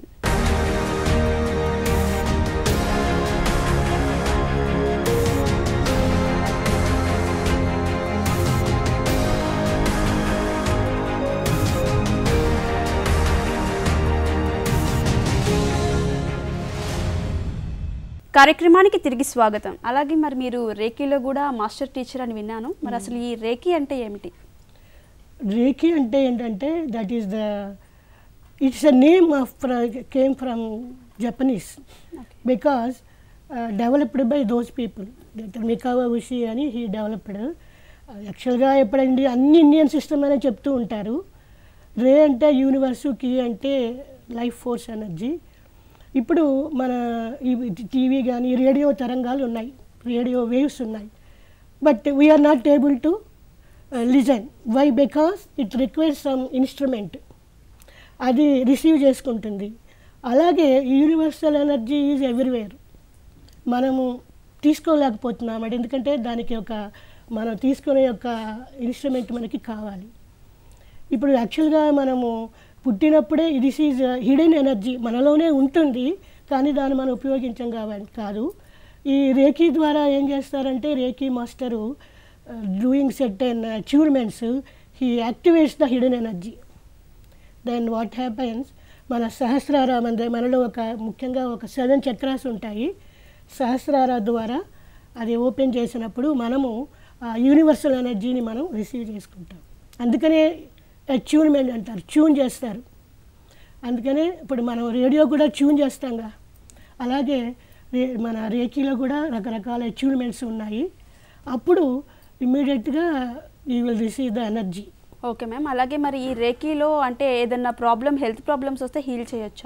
కార్యక్రమానికి తిరిగి స్వాగతం. అలాగే మరి మీరు రేకీలో కూడా మాస్టర్ టీచర్ అని విన్నాను. మరి అసలు ఈ రేకీ అంటే ఏమిటి? రేకీ అంటే ఏంటంటే that is the it's a name of came from Japanese because developed by those people. Mikao Usui అని హీ డెవలప్డ్. యాక్చువల్గా ఎప్పుడండి అన్ని ఇండియన్ సిస్టమ్ అనే చెప్తూ ఉంటారు. రే అంటే యూనివర్సు, కీ అంటే లైఫ్ ఫోర్స్ ఎనర్జీ. ఇప్పుడు మన ఈ టీవీ కానీ రేడియో తరంగాలు ఉన్నాయి, రేడియో వేవ్స్ ఉన్నాయి. But we are not able to listen. Why? Because it requires some instrument, అది రిసీవ్ చేసుకుంటుంది. అలాగే యూనివర్సల్ ఎనర్జీ ఈజ్ ఎవ్రీవేర్. మనము తీసుకోలేకపోతున్నాం అంటే ఎందుకంటే దానికి ఒక మనం తీసుకునే ఒక ఇన్స్ట్రుమెంట్ మనకి కావాలి. ఇప్పుడు యాక్చువల్గా మనము పుట్టినప్పుడే దిస్ ఈజ్ హిడెన్ ఎనర్జీ మనలోనే ఉంటుంది, కానీ దాన్ని మనం ఉపయోగించం కాబట్టి కాదు. ఈ రేకీ ద్వారా ఏం చేస్తారంటే Reiki master doing certain achievements he activates the hidden energy. Then what happens, మన సహస్రార మన మనలో ఒక ముఖ్యంగా ఒక సెవెన్ చక్రాస్ ఉంటాయి. సహస్రార ద్వారా అది ఓపెన్ చేసినప్పుడు మనము యూనివర్సల్ ఎనర్జీని మనం రిసీవ్ చేసుకుంటాం. అందుకనే అచీవ్మెంట్ అంటారు, ట్యూన్ చేస్తారు. అందుకనే ఇప్పుడు మనం రేడియో కూడా ట్యూన్ చేస్తాంగా, అలాగే రే మన రేకీలో కూడా రకరకాల అచీవ్మెంట్స్ ఉన్నాయి. అప్పుడు ఇమ్మీడియట్గా you will receive the energy. Okay ma'am. అలాగే మరి ఈ రేకీలో అంటే ఏదన్నా ప్రాబ్లం, హెల్త్ ప్రాబ్లమ్స్ వస్తే హీల్ చేయొచ్చా?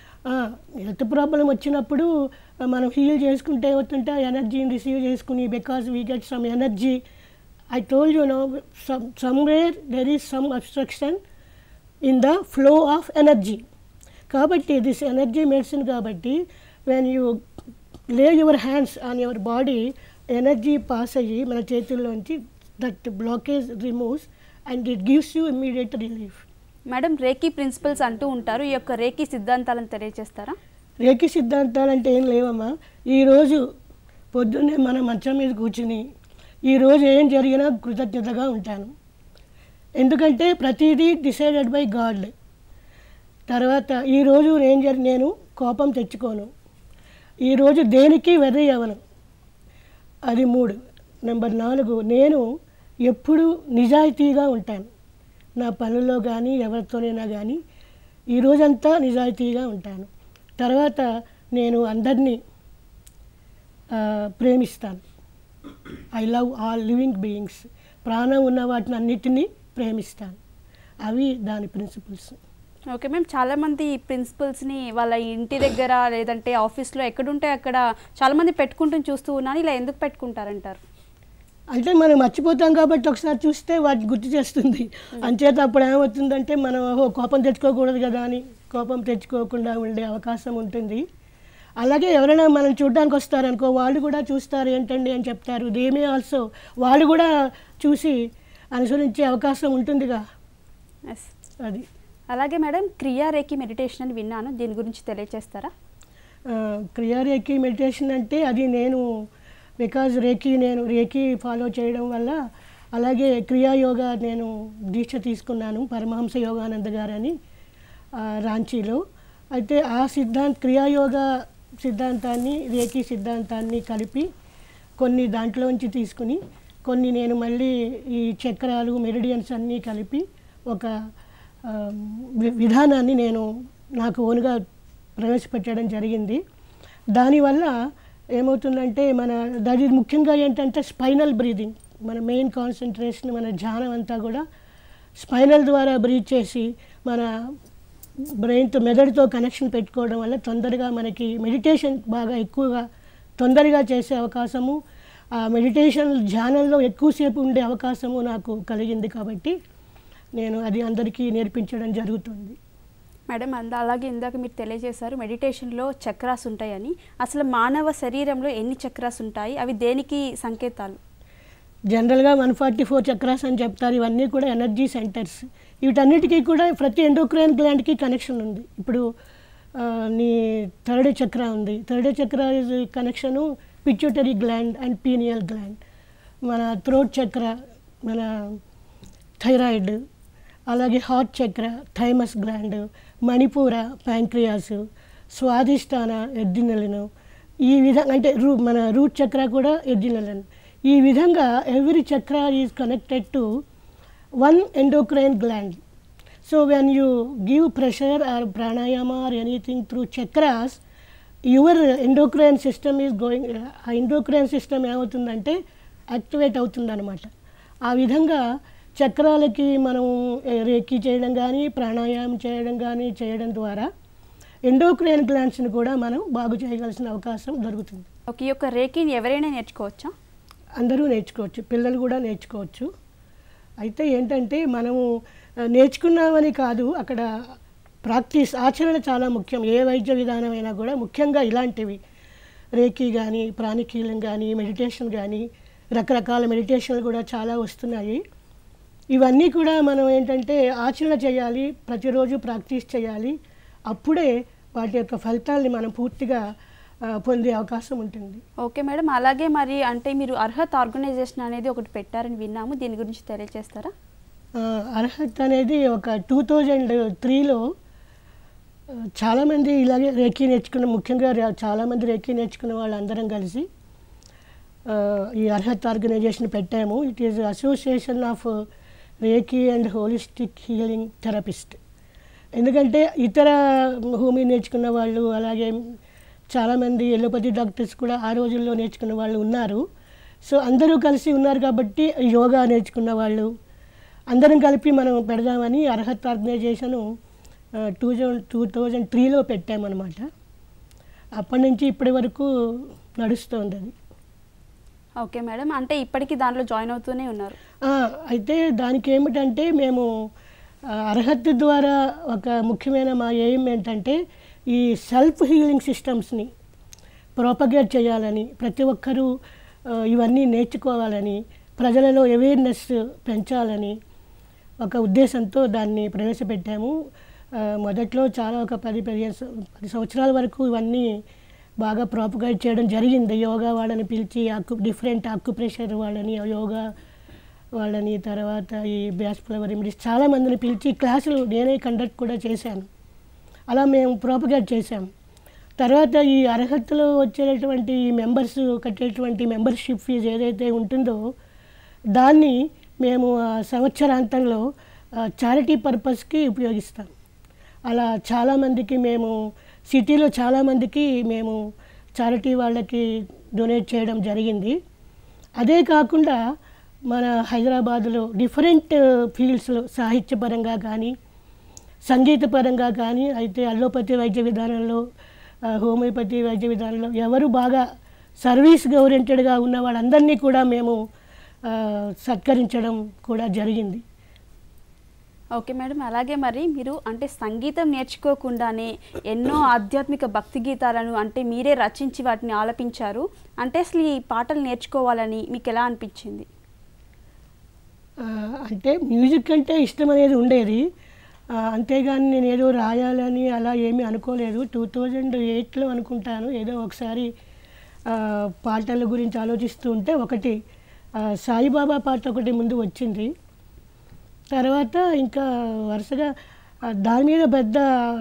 హెల్త్ ప్రాబ్లం వచ్చినప్పుడు మనం హీల్ చేసుకుంటే ఏమవుతుంటే ఎనర్జీని రిసీవ్ చేసుకుని because we get some energy. I told you now, some, somewhere there is some obstruction in the flow of energy. Kabatti, this energy medicine kabatti, when you lay your hands on your body, energy pass ayi mana chetullonchi, that blockage removes and it gives you immediate relief. మేడం, Reiki principles అంటూ ఉంటారు, ఈ యొక్క reiki సిద్ధాంతాలను తెలియజేస్తారా? Reiki సిద్ధాంతాలు అంటే ఏం లేవమ్మా. ఈరోజు పొద్దున్నే మన మంచం మీద కూర్చుని ఈరోజు ఏం జరిగినా కృతజ్ఞతగా ఉంటాను. ఎందుకంటే ప్రతిదీ డిసైడెడ్ బై గాడ్. తర్వాత ఈరోజు ఏం జరి నేను కోపం తెచ్చుకోను. ఈరోజు దేనికి వెర్రి అవ్వను. అది మూడు. నెంబర్ నాలుగు, నేను ఎప్పుడు నిజాయితీగా ఉంటాను. నా పనుల్లో కానీ ఎవరితోనైనా కానీ ఈరోజంతా నిజాయితీగా ఉంటాను. తర్వాత నేను అందరినీ ప్రేమిస్తాను. I love all living beings. ప్రాణం ఉన్న వాటిని అన్నిటినీ ప్రేమిస్తాను. అవి దాని ప్రిన్సిపల్స్. ఓకే మ్యామ్, చాలామంది ఈ ప్రిన్సిపల్స్ని వాళ్ళ ఇంటి దగ్గర లేదంటే ఆఫీస్లో ఎక్కడుంటే అక్కడ చాలామంది పెట్టుకుంటూ చూస్తూ ఉన్నాను. ఇలా ఎందుకు పెట్టుకుంటారంటారు? అంటే మనం మర్చిపోతాం కాబట్టి ఒకసారి చూస్తే వాటి గుర్తు చేస్తుంది. అంచేత అప్పుడు ఏమవుతుందంటే మనం ఓహో కోపం తెచ్చుకోకూడదు కదా అని కోపం తెచ్చుకోకుండా ఉండే అవకాశం ఉంటుంది. అలాగే ఎవరైనా మనం చూడడానికి వస్తారనుకో, వాళ్ళు కూడా చూస్తారు ఏంటండి అని చెప్తారు. దేమే ఆల్సో వాళ్ళు కూడా చూసి అనుసరించే అవకాశం ఉంటుందిగా. ఎస్, అది. అలాగే మేడం, క్రియారేఖి మెడిటేషన్ అని విన్నాను, దీని గురించి తెలియజేస్తారా? క్రియారేఖి మెడిటేషన్ అంటే అది నేను బికాజ్ రేఖీ నేను రేఖీ ఫాలో చేయడం వల్ల, అలాగే క్రియాయోగా నేను దీక్ష తీసుకున్నాను పరమహంస యోగానంద గారని రాంచీలో. అయితే ఆ సిద్ధాంత క్రియాయోగా సిద్ధాంతాన్ని రేఖీ సిద్ధాంతాన్ని కలిపి కొన్ని దాంట్లోంచి తీసుకుని కొన్ని నేను మళ్ళీ ఈ చక్రాలు మెరిడియన్స్ అన్నీ కలిపి ఒక విధానాన్ని నేను నాకు ఓన్గా ప్రవేశపెట్టడం జరిగింది. దానివల్ల ఏమవుతుందంటే మన దాని ముఖ్యంగా ఏంటంటే స్పైనల్ బ్రీదింగ్, మన మెయిన్ కాన్సన్ట్రేషన్ మన ధ్యానం అంతా కూడా స్పైనల్ ద్వారా బ్రీత్ చేసి మన బ్రెయిన్తో మెదడుతో కనెక్షన్ పెట్టుకోవడం వల్ల తొందరగా మనకి మెడిటేషన్ బాగా ఎక్కువగా తొందరగా చేసే అవకాశము, ఆ మెడిటేషన్ ధ్యానంలో ఎక్కువసేపు ఉండే అవకాశము నాకు కలిగింది. కాబట్టి నేను అది అందరికీ నేర్పించడం జరుగుతుంది. మేడం, అంద అలాగే ఇందాక మీరు తెలియజేశారు మెడిటేషన్లో చక్రాస్ ఉంటాయని. అసలు మానవ శరీరంలో ఎన్ని చక్రాస్ ఉంటాయి, అవి దేనికి సంకేతాలు? జనరల్గా వన్ ఫార్టీ ఫోర్ చక్రాస్ అని చెప్తారు. ఇవన్నీ కూడా ఎనర్జీ సెంటర్స్. వీటన్నిటికీ కూడా ప్రతి ఎండోక్రైన్ గ్లాండ్కి కనెక్షన్ ఉంది. ఇప్పుడు నీ థర్డ్ చక్ర ఉంది. Third chakra connection pituitary gland and pineal gland. మన థ్రోట్ చక్ర మన థైరాయిడ్, అలాగే heart chakra thymus gland, Manipura pancreas, Swadhisthana adrenaline. ఈ విధంగా అంటే రూ మన రూట్ చక్ర కూడా ఎడ్రినలిన్. ఈ విధంగా every chakra is connected to one endocrine gland. So when you give pressure or pranayama or anything through chakras, your endocrine system is going. ఆ ఎండోక్రైన్ సిస్టమ్ ఏమవుతుందంటే యాక్టివేట్ అవుతుందన్నమాట. ఆ విధంగా చక్రాలకి మనం రేఖీ చేయడం కానీ ప్రాణాయామం చేయడం కానీ చేయడం ద్వారా ఎండోక్రైన్ గ్లాండ్స్ని కూడా మనం బాగు చేయగలిసిన అవకాశం దొరుకుతుంది. ఓకే, ఈ యొక్క రేఖీని ఎవరైనా నేర్చుకోవచ్చా? అందరూ నేర్చుకోవచ్చు, పిల్లలు కూడా నేర్చుకోవచ్చు. అయితే ఏంటంటే మనము నేర్చుకున్నామని కాదు, అక్కడ ప్రాక్టీస్ ఆచరణ చాలా ముఖ్యం. ఏ వైద్య విధానమైనా కూడా ముఖ్యంగా ఇలాంటివి రేఖీ కానీ ప్రాణిక్ హీలింగ్ కానీ మెడిటేషన్ కానీ రకరకాల మెడిటేషన్లు కూడా చాలా వస్తున్నాయి. ఇవన్నీ కూడా మనం ఏంటంటే ఆచరణ చేయాలి, ప్రతిరోజు ప్రాక్టీస్ చేయాలి. అప్పుడే వాటి యొక్క ఫలితాలని మనం పూర్తిగా పొందే అవకాశం ఉంటుంది. ఓకే మేడం, అలాగే మరి అంటే మీరు అర్హత్ ఆర్గనైజేషన్ అనేది ఒకటి పెట్టారని విన్నాము, దీని గురించి తెలియజేస్తారా? అర్హత్ అనేది ఒక టూ థౌజండ్ త్రీలో చాలామంది ఇలాగే రేఖీ నేర్చుకున్న, ముఖ్యంగా చాలామంది రేఖీ నేర్చుకున్న వాళ్ళందరం కలిసి ఈ అర్హత్ ఆర్గనైజేషన్ పెట్టాము. It is association of Reiki and holistic healing therapist. ఎందుకంటే ఇతర హోమీ నేర్చుకున్న వాళ్ళు, అలాగే చాలామంది ఎలోపతి డాక్టర్స్ కూడా ఆ రోజుల్లో నేర్చుకున్న వాళ్ళు ఉన్నారు. సో అందరూ కలిసి ఉన్నారు కాబట్టి యోగా నేర్చుకున్న వాళ్ళు అందరం కలిపి మనం పెడదామని ARHAT organization two thousand two thousand త్రీలో పెట్టామన్నమాట. అప్పటి నుంచి ఇప్పటి వరకు నడుస్తుంది అది. ఓకే మేడం, అంటే ఇప్పటికీ దాంట్లో జాయిన్ అవుతూనే ఉన్నారు? అయితే దానికి ఏమిటంటే మేము అర్హత్ ద్వారా ఒక ముఖ్యమైన మా ఎయిమ్ ఏంటంటే ఈ సెల్ఫ్ హీలింగ్ సిస్టమ్స్ని ప్రోపగేట్ చేయాలని, ప్రతి ఒక్కరూ ఇవన్నీ నేర్చుకోవాలని, ప్రజలలో అవేర్నెస్ పెంచాలని ఒక ఉద్దేశంతో దాన్ని ప్రవేశపెట్టాము. మొదట్లో చాలా ఒక పది పదిహేను పది సంవత్సరాల వరకు ఇవన్నీ బాగా ప్రోపగేట్ చేయడం జరిగింది. యోగా వాళ్ళని పిలిచి అక్కు డిఫరెంట్ అక్యుప్రెషర్ వాళ్ళని, యోగా వాళ్ళని, తర్వాత ఈ బ్యాస్ ఫ్లవర్ రెమెడీస్ చాలామందిని పిలిచి క్లాసులు నేనే కండక్ట్ కూడా చేశాను. అలా మేము ప్రోపగేట్ చేశాము. తర్వాత ఈ అర్హతలో వచ్చేటటువంటి మెంబర్స్ కట్టేటువంటి మెంబర్షిప్ ఫీజు ఏదైతే ఉంటుందో దాన్ని మేము సంవత్సరాంతంలో చారిటీ పర్పస్కి ఉపయోగిస్తాం. అలా చాలామందికి మేము సిటీలో చాలామందికి మేము చారిటీ వాళ్ళకి డొనేట్ చేయడం జరిగింది. అదే కాకుండా మన హైదరాబాద్లో డిఫరెంట్ ఫీల్డ్స్లో సాహిత్యపరంగా కానీ సంగీతపరంగా కానీ అయితే అల్లోపతి వైద్య విధానంలో హోమియోపతి వైద్య విధానంలో ఎవరు బాగా సర్వీస్ ఓరియంటెడ్గా ఉన్న వాళ్ళందరినీ కూడా మేము సత్కరించడం కూడా జరిగింది. ఓకే మేడం, అలాగే మరి మీరు అంటే సంగీతం నేర్చుకోకుండానే ఎన్నో ఆధ్యాత్మిక భక్తి గీతాలను అంటే మీరే రచించి వాటిని ఆలపించారు. అంటే అసలు ఈ పాటలు నేర్చుకోవాలని మీకు ఎలా అనిపించింది? అంటే మ్యూజిక్ అంటే ఇష్టం అనేది ఉండేది, అంతేగాని నేను ఏదో రాయాలని అలా ఏమీ అనుకోలేదు. టూ థౌజండ్ ఎయిట్లో అనుకుంటాను ఏదో ఒకసారి పాటల గురించి ఆలోచిస్తూ ఉంటే ఒకటి సాయిబాబా పాట ఒకటి ముందు వచ్చింది. తర్వాత ఇంకా వరుసగా దాని మీద పెద్ద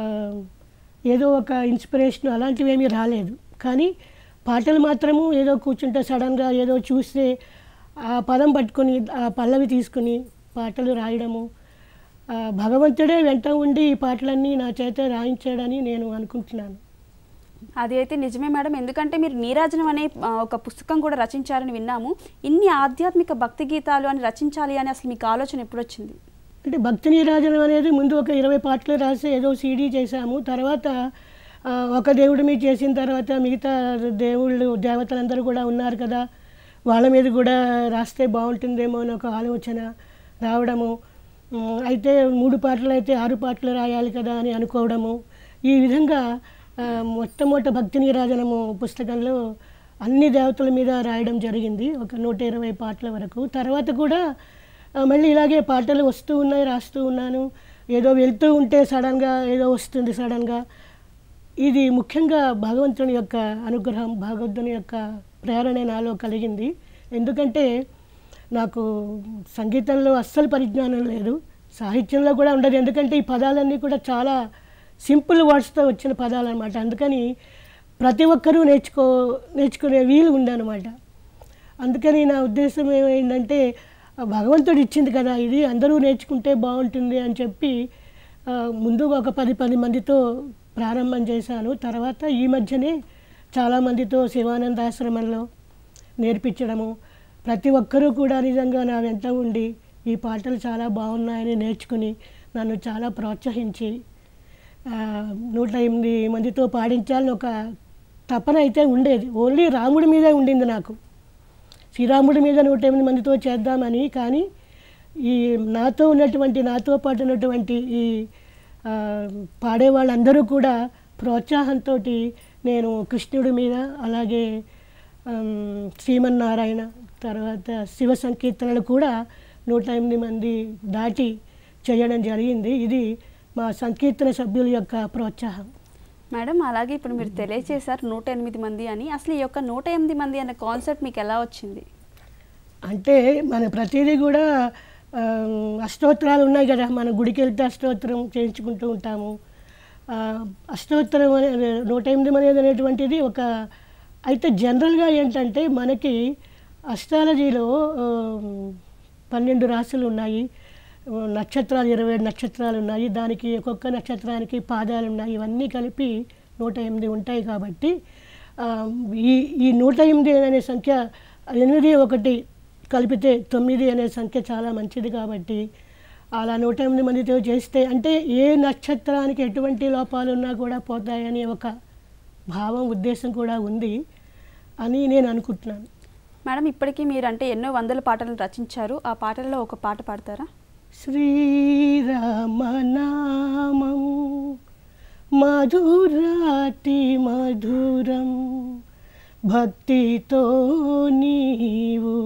ఏదో ఒక ఇన్స్పిరేషన్ అలాంటివి ఏమీ రాలేదు. కానీ పాటలు మాత్రము ఏదో కూర్చుంటే సడన్గా ఏదో చూస్తే ఆ పదం పట్టుకొని ఆ పల్లవి తీసుకుని పాటలు రాయడము, భగవంతుడే వెంట ఉండి ఈ పాటలన్నీ నా చేత రాయించాడని నేను అనుకుంటున్నాను. అది అయితే నిజమే మేడం, ఎందుకంటే మీరు నీరాజనం అనే ఒక పుస్తకం కూడా రచించారని విన్నాము. ఇన్ని ఆధ్యాత్మిక భక్తి గీతాలు అని రచించాలి అని అసలు మీకు ఆలోచన ఎప్పుడు వచ్చింది? అంటే భక్తి నీరాజనం అనేది ముందు ఒక ఇరవై పాటలు రాసి ఏదో సీడీ చేశాము. తర్వాత ఒక దేవుడి మీద చేసిన తర్వాత మిగతా దేవుళ్ళు దేవతలందరూ కూడా ఉన్నారు కదా, వాళ్ళ మీద కూడా రాస్తే బాగుంటుందేమో అని ఒక ఆలోచన రావడము. అయితే మూడు పాటలు అయితే ఆరు పాటలు రాయాలి కదా అని అనుకోవడము. ఈ విధంగా మొట్టమొదటి భక్తి నీరాజనము పుస్తకంలో అన్ని దేవతల మీద రాయడం జరిగింది, ఒక నూట ఇరవై పాటల వరకు. తర్వాత కూడా మళ్ళీ ఇలాగే పాటలు వస్తూ ఉన్నాయి, రాస్తూ ఉన్నాను. ఏదో వెళ్తూ ఉంటే సడన్గా ఏదో వస్తుంది సడన్గా. ఇది ముఖ్యంగా భగవంతుని యొక్క అనుగ్రహం, భగవంతుని యొక్క ప్రేరణ నాలో కలిగింది. ఎందుకంటే నాకు సంగీతంలో అస్సలు పరిజ్ఞానం లేదు, సాహిత్యంలో కూడా ఉండదు. ఎందుకంటే ఈ పదాలన్నీ కూడా చాలా సింపుల్ వర్డ్స్తో వచ్చిన పదాలు అనమాట. అందుకని ప్రతి ఒక్కరూ నేర్చుకో నేర్చుకునే వీలు ఉందన్నమాట. అందుకని నా ఉద్దేశం ఏమైందంటే భగవంతుడు ఇచ్చింది కదా ఇది, అందరూ నేర్చుకుంటే బాగుంటుంది అని చెప్పి ముందు ఒక పది పది మందితో ప్రారంభం చేశాను. తర్వాత ఈ మధ్యనే చాలామందితో శివానంద ఆశ్రమంలో నేర్పించడము, ప్రతి ఒక్కరూ కూడా నిజంగా నా వెంట ఉండి ఈ పాటలు చాలా బాగున్నాయని నేర్చుకుని నన్ను చాలా ప్రోత్సహించి నూట ఎనిమిది మందితో పాడించాలని ఒక తపన అయితే ఉండేది. ఓన్లీ రాముడి మీదే ఉండింది నాకు, శ్రీరాముడి మీద నూట ఎనిమిది మందితో చేద్దామని. కానీ ఈ నాతో ఉన్నటువంటి నాతో పాటు ఉన్నటువంటి ఈ పాడే వాళ్ళందరూ కూడా ప్రోత్సాహంతో నేను కృష్ణుడి మీద, అలాగే శ్రీమన్నారాయణ, తర్వాత శివ సంకీర్తనలు కూడా నూట ఎనిమిది మంది దాటి చేయడం జరిగింది. ఇది మా సంకీర్తన సభ్యుల యొక్క ప్రోత్సాహం. మేడం, అలాగే ఇప్పుడు మీరు తెలియజేశారు నూట ఎనిమిది మంది అని. అసలు ఈ యొక్క నూట ఎనిమిది మంది అనే కాన్సెప్ట్ మీకు ఎలా వచ్చింది? అంటే మన ప్రతిదీ కూడా అష్టోత్తరాలు ఉన్నాయి కదా, మన గుడికి వెళ్తే అష్టోత్తరం చేయించుకుంటూ ఉంటాము. అష్టోత్తరం అనే నూట ఎనిమిది అనేది అనేటువంటిది ఒక, అయితే జనరల్గా ఏంటంటే మనకి అస్ట్రాలజీలో పన్నెండు రాశులు ఉన్నాయి, నక్షత్రాలు ఇరవై ఏడు నక్షత్రాలు ఉన్నాయి, దానికి ఒక్కొక్క నక్షత్రానికి పాదాలు ఉన్నాయి, ఇవన్నీ కలిపి నూట ఎనిమిది ఉంటాయి. కాబట్టి ఈ ఈ నూట ఎనిమిది అనే సంఖ్య ఎనిమిది ఒకటి కలిపితే తొమ్మిది అనే సంఖ్య చాలా మంచిది. కాబట్టి అలా నూట ఎనిమిది మందితో చేస్తే అంటే ఏ నక్షత్రానికి ఎటువంటి లోపాలు ఉన్నా కూడా పోతాయని ఒక భావం, ఉద్దేశం కూడా ఉంది అని నేను అనుకుంటున్నాను. మేడం, ఇప్పటికీ మీరు అంటే ఎన్నో వందల పాటలను రచించారు, ఆ పాటల్లో ఒక పాట పాడతారా? శ్రీరామనామం మధురాతి మధురం భక్తితో నీవు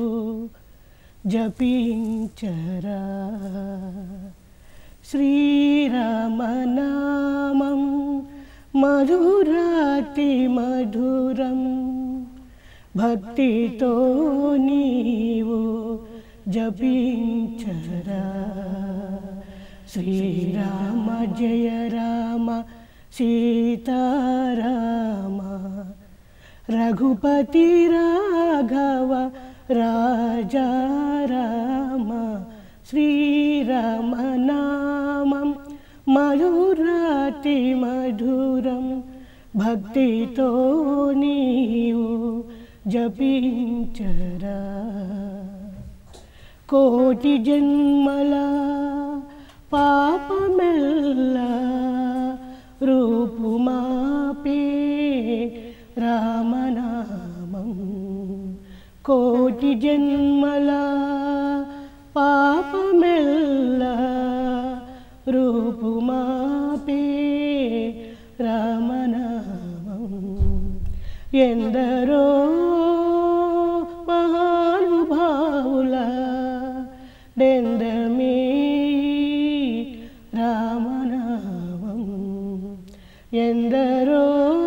జపించరా. శ్రీరామనామం మధురాతి మధురం భక్తితో నీవు జపించరా. శ్రీరామ జయ రామ సీతారామ రఘుపతి రాఘవ రాజా రామ. శ్రీరామనామం మధురాతి మధురం భక్తితో నీవు జపించరా. కోటి జన్మల పాపమెల్ల రూపుమాపే రామనామం. కోటి జన్మల పాపమెల్ల రూపుమాపే రామనామం. ఎందరో మహానుభావుల డెందమే రామనామం. ఎందరో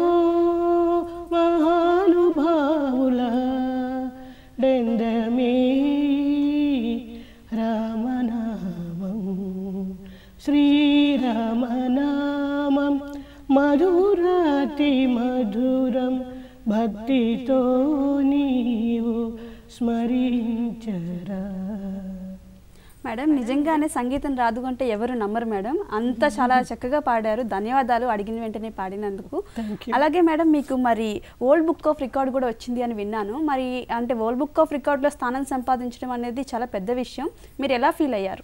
మహానుభావుల డెందమే రామనామం. శ్రీరామనామం మధురాతి మధురం భక్తితో నీవు స్మరించరా. మేడం, నిజంగానే సంగీతం రాదు అంటే ఎవరు నమ్మరు మేడం. అంతా చాలా చక్కగా పాడారు. ధన్యవాదాలు అడిగిన వెంటనే పాడినందుకు. అలాగే మేడం, మీకు మరి వరల్డ్ బుక్ ఆఫ్ రికార్డ్ కూడా వచ్చింది అని విన్నాను. మరి అంటే వరల్డ్ బుక్ ఆఫ్ రికార్డులో స్థానం సంపాదించడం అనేది చాలా పెద్ద విషయం. మీరు ఎలా ఫీల్ అయ్యారు?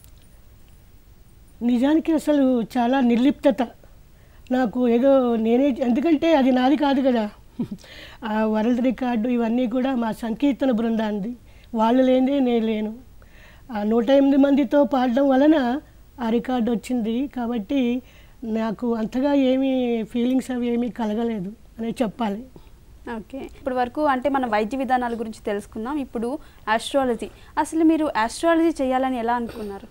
నిజానికి అసలు చాలా నిర్లిప్తత నాకు. ఏదో నేనే, ఎందుకంటే అది నాది కాదు కదా. ఆ వరల్డ్ రికార్డు ఇవన్నీ కూడా మా సంకీర్తన బృందాన్ని. వాళ్ళు లేదే నేను లేను. ఆ నూట ఎనిమిది మందితో పాడడం వలన ఆ రికార్డు వచ్చింది. కాబట్టి నాకు అంతగా ఏమీ ఫీలింగ్స్ అవి ఏమీ కలగలేదు అనే చెప్పాలి. ఓకే, ఇప్పటి వరకు అంటే మన వైద్య విధానాల గురించి తెలుసుకుందాం. ఇప్పుడు ఆస్ట్రాలజీ. అసలు మీరు ఆస్ట్రాలజీ చేయాలని ఎలా అనుకున్నారు?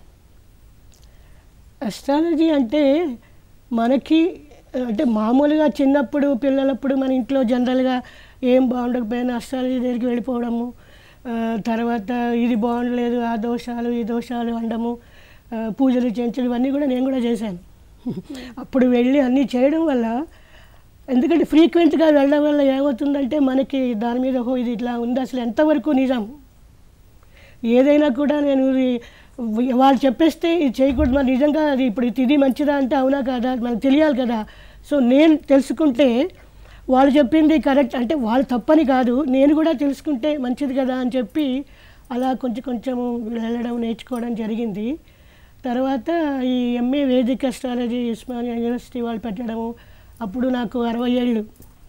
ఆస్ట్రాలజీ అంటే మనకి అంటే మామూలుగా చిన్నప్పుడు పిల్లలప్పుడు మన ఇంట్లో జనరల్గా ఏం బాగుండకపోయినా ఆస్ట్రాలజీ దగ్గరికి వెళ్ళిపోవడము, తర్వాత ఇది బాగుండలేదు ఆ దోషాలు ఈ దోషాలు అనడము, పూజలు చేయించడం ఇవన్నీ కూడా నేను కూడా చేశాను. అప్పుడు వెళ్ళి అన్నీ చేయడం వల్ల, ఎందుకంటే ఫ్రీక్వెంట్గా వెళ్ళడం వల్ల ఏమవుతుందంటే మనకి దాని మీద ఓహో ఇది ఇట్లా ఉంది అసలు ఎంతవరకు నిజం. ఏదైనా కూడా నేను వాళ్ళు చెప్పేస్తే ఇది చేయకూడదు, మరి నిజంగా అది ఇప్పుడు ఇది మంచిదా అంటే అవునా కాదా మనకు తెలియాలి కదా. సో నేను తెలుసుకుంటే వాళ్ళు చెప్పింది కరెక్ట్ అంటే వాళ్ళు తప్పని కాదు, నేను కూడా తెలుసుకుంటే మంచిది కదా అని చెప్పి అలా కొంచెం కొంచెం వెళ్ళడం నేర్చుకోవడం జరిగింది. తర్వాత ఈ MA Vedic astrology Osmania university వాళ్ళు పెట్టడము, అప్పుడు నాకు అరవై ఏళ్ళు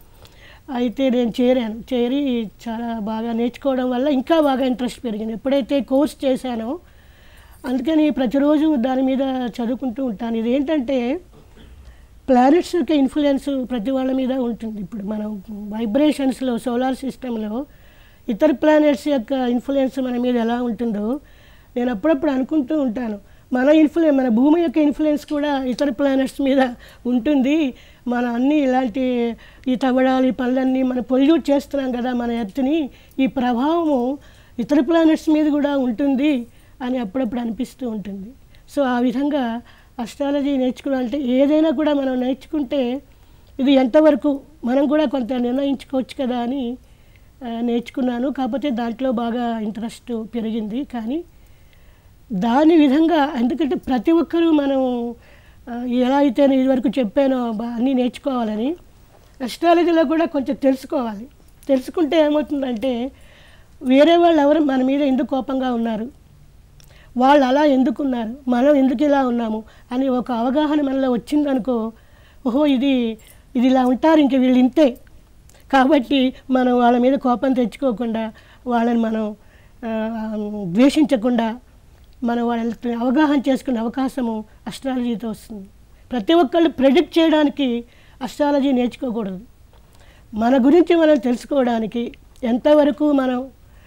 అయితే నేను చేరాను. చేరి చాలా బాగా నేర్చుకోవడం వల్ల ఇంకా బాగా ఇంట్రెస్ట్ పెరిగింది. ఎప్పుడైతే కోర్స్ చేశానో అందుకని ప్రతిరోజు దాని మీద చదువుకుంటూ ఉంటాను. ఇదేంటంటే ప్లానెట్స్ యొక్క ఇన్ఫ్లుయెన్స్ ప్రతి వాళ్ళ మీద ఉంటుంది. ఇప్పుడు మనం వైబ్రేషన్స్లో సోలార్ సిస్టంలో ఇతర ప్లానెట్స్ యొక్క ఇన్ఫ్లుయెన్స్ మన మీద ఎలా ఉంటుందో నేను అప్పుడప్పుడు అనుకుంటూ ఉంటాను. మన ఇన్ఫ్లుయెన్స్, మన భూమి యొక్క ఇన్ఫ్లుయెన్స్ కూడా ఇతర ప్లానెట్స్ మీద ఉంటుంది. మన అన్నీ ఇలాంటి ఈ తవ్వడాలు ఈ పనులన్నీ మనం పొల్యూట్ చేస్తున్నాం కదా మన ఎర్త్ని, ఈ ప్రభావము ఇతర ప్లానెట్స్ మీద కూడా ఉంటుంది అని అప్పుడప్పుడు అనిపిస్తూ ఉంటుంది. సో ఆ విధంగా ఆస్ట్రాలజీ నేర్చుకోవాలంటే ఏదైనా కూడా మనం నేర్చుకుంటే ఇది ఎంతవరకు మనం కూడా కొంత నిర్ణయించుకోవచ్చు కదా అని నేర్చుకున్నాను. కాకపోతే దాంట్లో బాగా ఇంట్రెస్ట్ పెరిగింది. కానీ దాని విధంగా ఎందుకంటే ప్రతి ఒక్కరూ మనం ఎలా అయితే ఇదివరకు చెప్పానో అన్నీ నేర్చుకోవాలని ఆస్ట్రాలజీలో కూడా కొంచెం తెలుసుకోవాలి. తెలుసుకుంటే ఏమవుతుందంటే వేరే వాళ్ళు ఎవరు మన మీద ఎందుకు కోపంగా ఉన్నారు, వాళ్ళు అలా ఎందుకున్నారు, మనం ఎందుకు ఇలా ఉన్నాము అని ఒక అవగాహన మనలో వచ్చిందనుకో, ఓహో ఇది ఇది ఇలా ఉంటారు ఇంక వీళ్ళు ఇంతే, కాబట్టి మనం వాళ్ళ మీద కోపం తెచ్చుకోకుండా వాళ్ళని మనం ద్వేషించకుండా మనం వాళ్ళని అవగాహన చేసుకునే అవకాశము ఆస్ట్రాలజీతో వస్తుంది. ప్రతి ఒక్కళ్ళు ప్రెడిక్ట్ చేయడానికి ఆస్ట్రాలజీ నేర్చుకోకూడదు. మన గురించి మనం తెలుసుకోవడానికి ఎంతవరకు మనం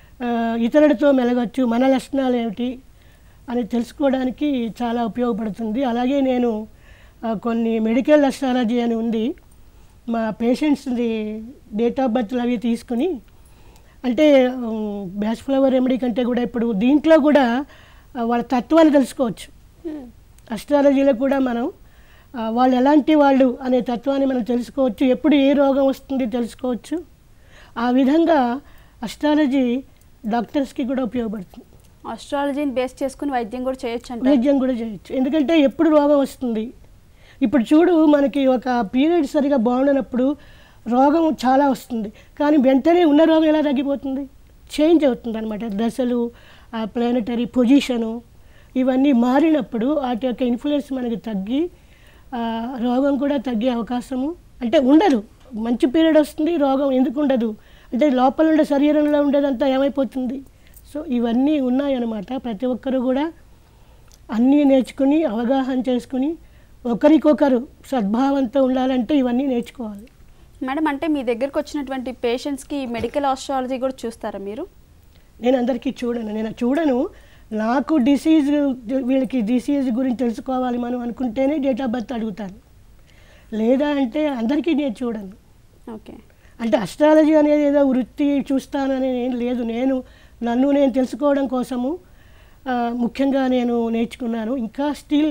ఇతరులతో మెలగచ్చు, మన లక్షణాలు ఏమిటి అని తెలుసుకోవడానికి చాలా ఉపయోగపడుతుంది. అలాగే నేను కొన్ని మెడికల్ ఆస్ట్రాలజీ అని ఉంది, మా పేషెంట్స్ది డేట్ ఆఫ్ బర్త్లు అవి తీసుకుని, అంటే బ్యాచ్ ఫ్లవర్ రెమెడీ కంటే కూడా ఇప్పుడు దీంట్లో కూడా వాళ్ళ తత్వాన్ని తెలుసుకోవచ్చు. ఆస్ట్రాలజీలో కూడా మనం వాళ్ళు ఎలాంటి వాళ్ళు అనే తత్వాన్ని మనం తెలుసుకోవచ్చు, ఎప్పుడు ఏ రోగం వస్తుంది తెలుసుకోవచ్చు. ఆ విధంగా ఆస్ట్రాలజీ డాక్టర్స్కి కూడా ఉపయోగపడుతుంది. ఆస్ట్రాలజీని బేస్ చేసుకుని వైద్యం కూడా చేయొచ్చు అంటే వైద్యం కూడా చేయొచ్చు. ఎందుకంటే ఎప్పుడు రోగం వస్తుంది, ఇప్పుడు చూడు మనకి ఒక పీరియడ్ సరిగా బాగుండనప్పుడు రోగం చాలా వస్తుంది, కానీ వెంటనే ఉన్న రోగం ఎలా తగ్గిపోతుంది? చేంజ్ అవుతుంది అనమాట. దశలు, ఆ ప్లానెటరీ పొజిషను ఇవన్నీ మారినప్పుడు వాటి యొక్క ఇన్ఫ్లుయెన్స్ మనకి తగ్గి రోగం కూడా తగ్గే అవకాశము అంటే ఉండదు. మంచి పీరియడ్ వస్తుంది, రోగం ఎందుకు ఉండదు అంటే లోపల ఉండే శరీరంలో ఉండేదంతా ఏమైపోతుంది. సో ఇవన్నీ ఉన్నాయన్నమాట. ప్రతి ఒక్కరు కూడా అన్నీ నేర్చుకుని అవగాహన చేసుకుని ఒకరికొకరు సద్భావంతో ఉండాలంటే ఇవన్నీ నేర్చుకోవాలి. మేడం, అంటే మీ దగ్గరకు వచ్చినటువంటి పేషెంట్స్కి మెడికల్ ఆస్ట్రాలజీ కూడా చూస్తారా మీరు? నేను అందరికీ చూడను నేను చూడను నాకు డిసీజ్ వీళ్ళకి డిసీజ్ గురించి తెలుసుకోవాలి మనం అనుకుంటేనే డేట్ ఆఫ్ బర్త్ అడుగుతాను, లేదా అంటే అందరికీ నేను చూడను. ఓకే, అంటే అస్ట్రాలజీ అనేది ఏదో వృత్తి చూస్తానని ఏం లేదు. నేను నన్ను నేను తెలుసుకోవడం కోసము ముఖ్యంగా నేను నేర్చుకున్నాను. ఇంకా స్టిల్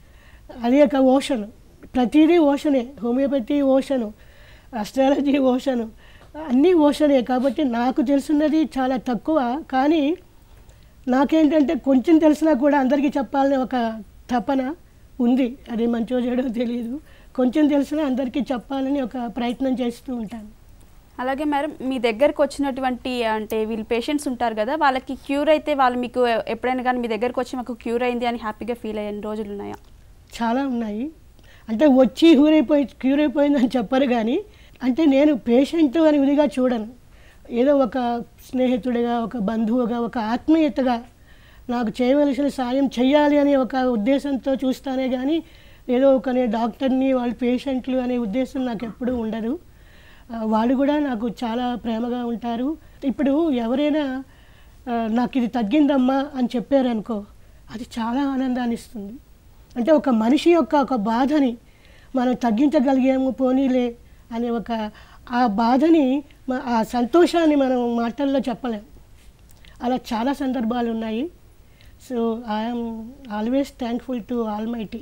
అదే ఒక ఓషను, ప్రతిదీ ఓషనే. హోమియోపతి ఓషను, అస్ట్రాలజీ ఓషను, అన్నీ ఓషనే. కాబట్టి నాకు తెలుసున్నది చాలా తక్కువ. కానీ నాకేంటంటే కొంచెం తెలిసినా కూడా అందరికీ చెప్పాలని ఒక తపన ఉంది. అది మంచో చెడో తెలియదు. కొంచెం తెలిసినా అందరికీ చెప్పాలని ఒక ప్రయత్నం చేస్తూ ఉంటాను. అలాగే మేడం, మీ దగ్గరకు వచ్చినటువంటి అంటే వీళ్ళు పేషెంట్స్ ఉంటారు కదా, వాళ్ళకి క్యూర్ అయితే వాళ్ళు మీకు ఎప్పుడైనా కానీ మీ దగ్గరకు వచ్చి మాకు క్యూర్ అయింది అని హ్యాపీగా ఫీల్ అయ్యే రోజులు ఉన్నాయా? చాలా ఉన్నాయి. అంటే వచ్చి క్యూర్ అయిపోయి క్యూర్ అయిపోయిందని చెప్పరు, కానీ అంటే నేను పేషెంట్ అని విధిగా చూడను. ఏదో ఒక స్నేహితుడిగా, ఒక బంధువుగా, ఒక ఆత్మీయతగా నాకు చేయవలసిన సాయం చేయాలి అనే ఒక ఉద్దేశంతో చూస్తానే కానీ ఏదో ఒక నేను డాక్టర్ని వాళ్ళు పేషెంట్లు అనే ఉద్దేశం నాకు ఎప్పుడూ ఉండదు. వాళ్ళు కూడా నాకు చాలా ప్రేమగా ఉంటారు. ఇప్పుడు ఎవరైనా నాకు ఇది తగ్గిందమ్మా అని చెప్పారనుకో, అది చాలా ఆనందాన్ని ఇస్తుంది. అంటే ఒక మనిషి యొక్క ఒక బాధని మనం తగ్గించగలిగాము పోనీలే అనే ఒక ఆ బాధని, ఆ సంతోషాన్ని మనం మాటల్లో చెప్పలేం. అలా చాలా సందర్భాలు ఉన్నాయి. So I'm always thankful to almighty.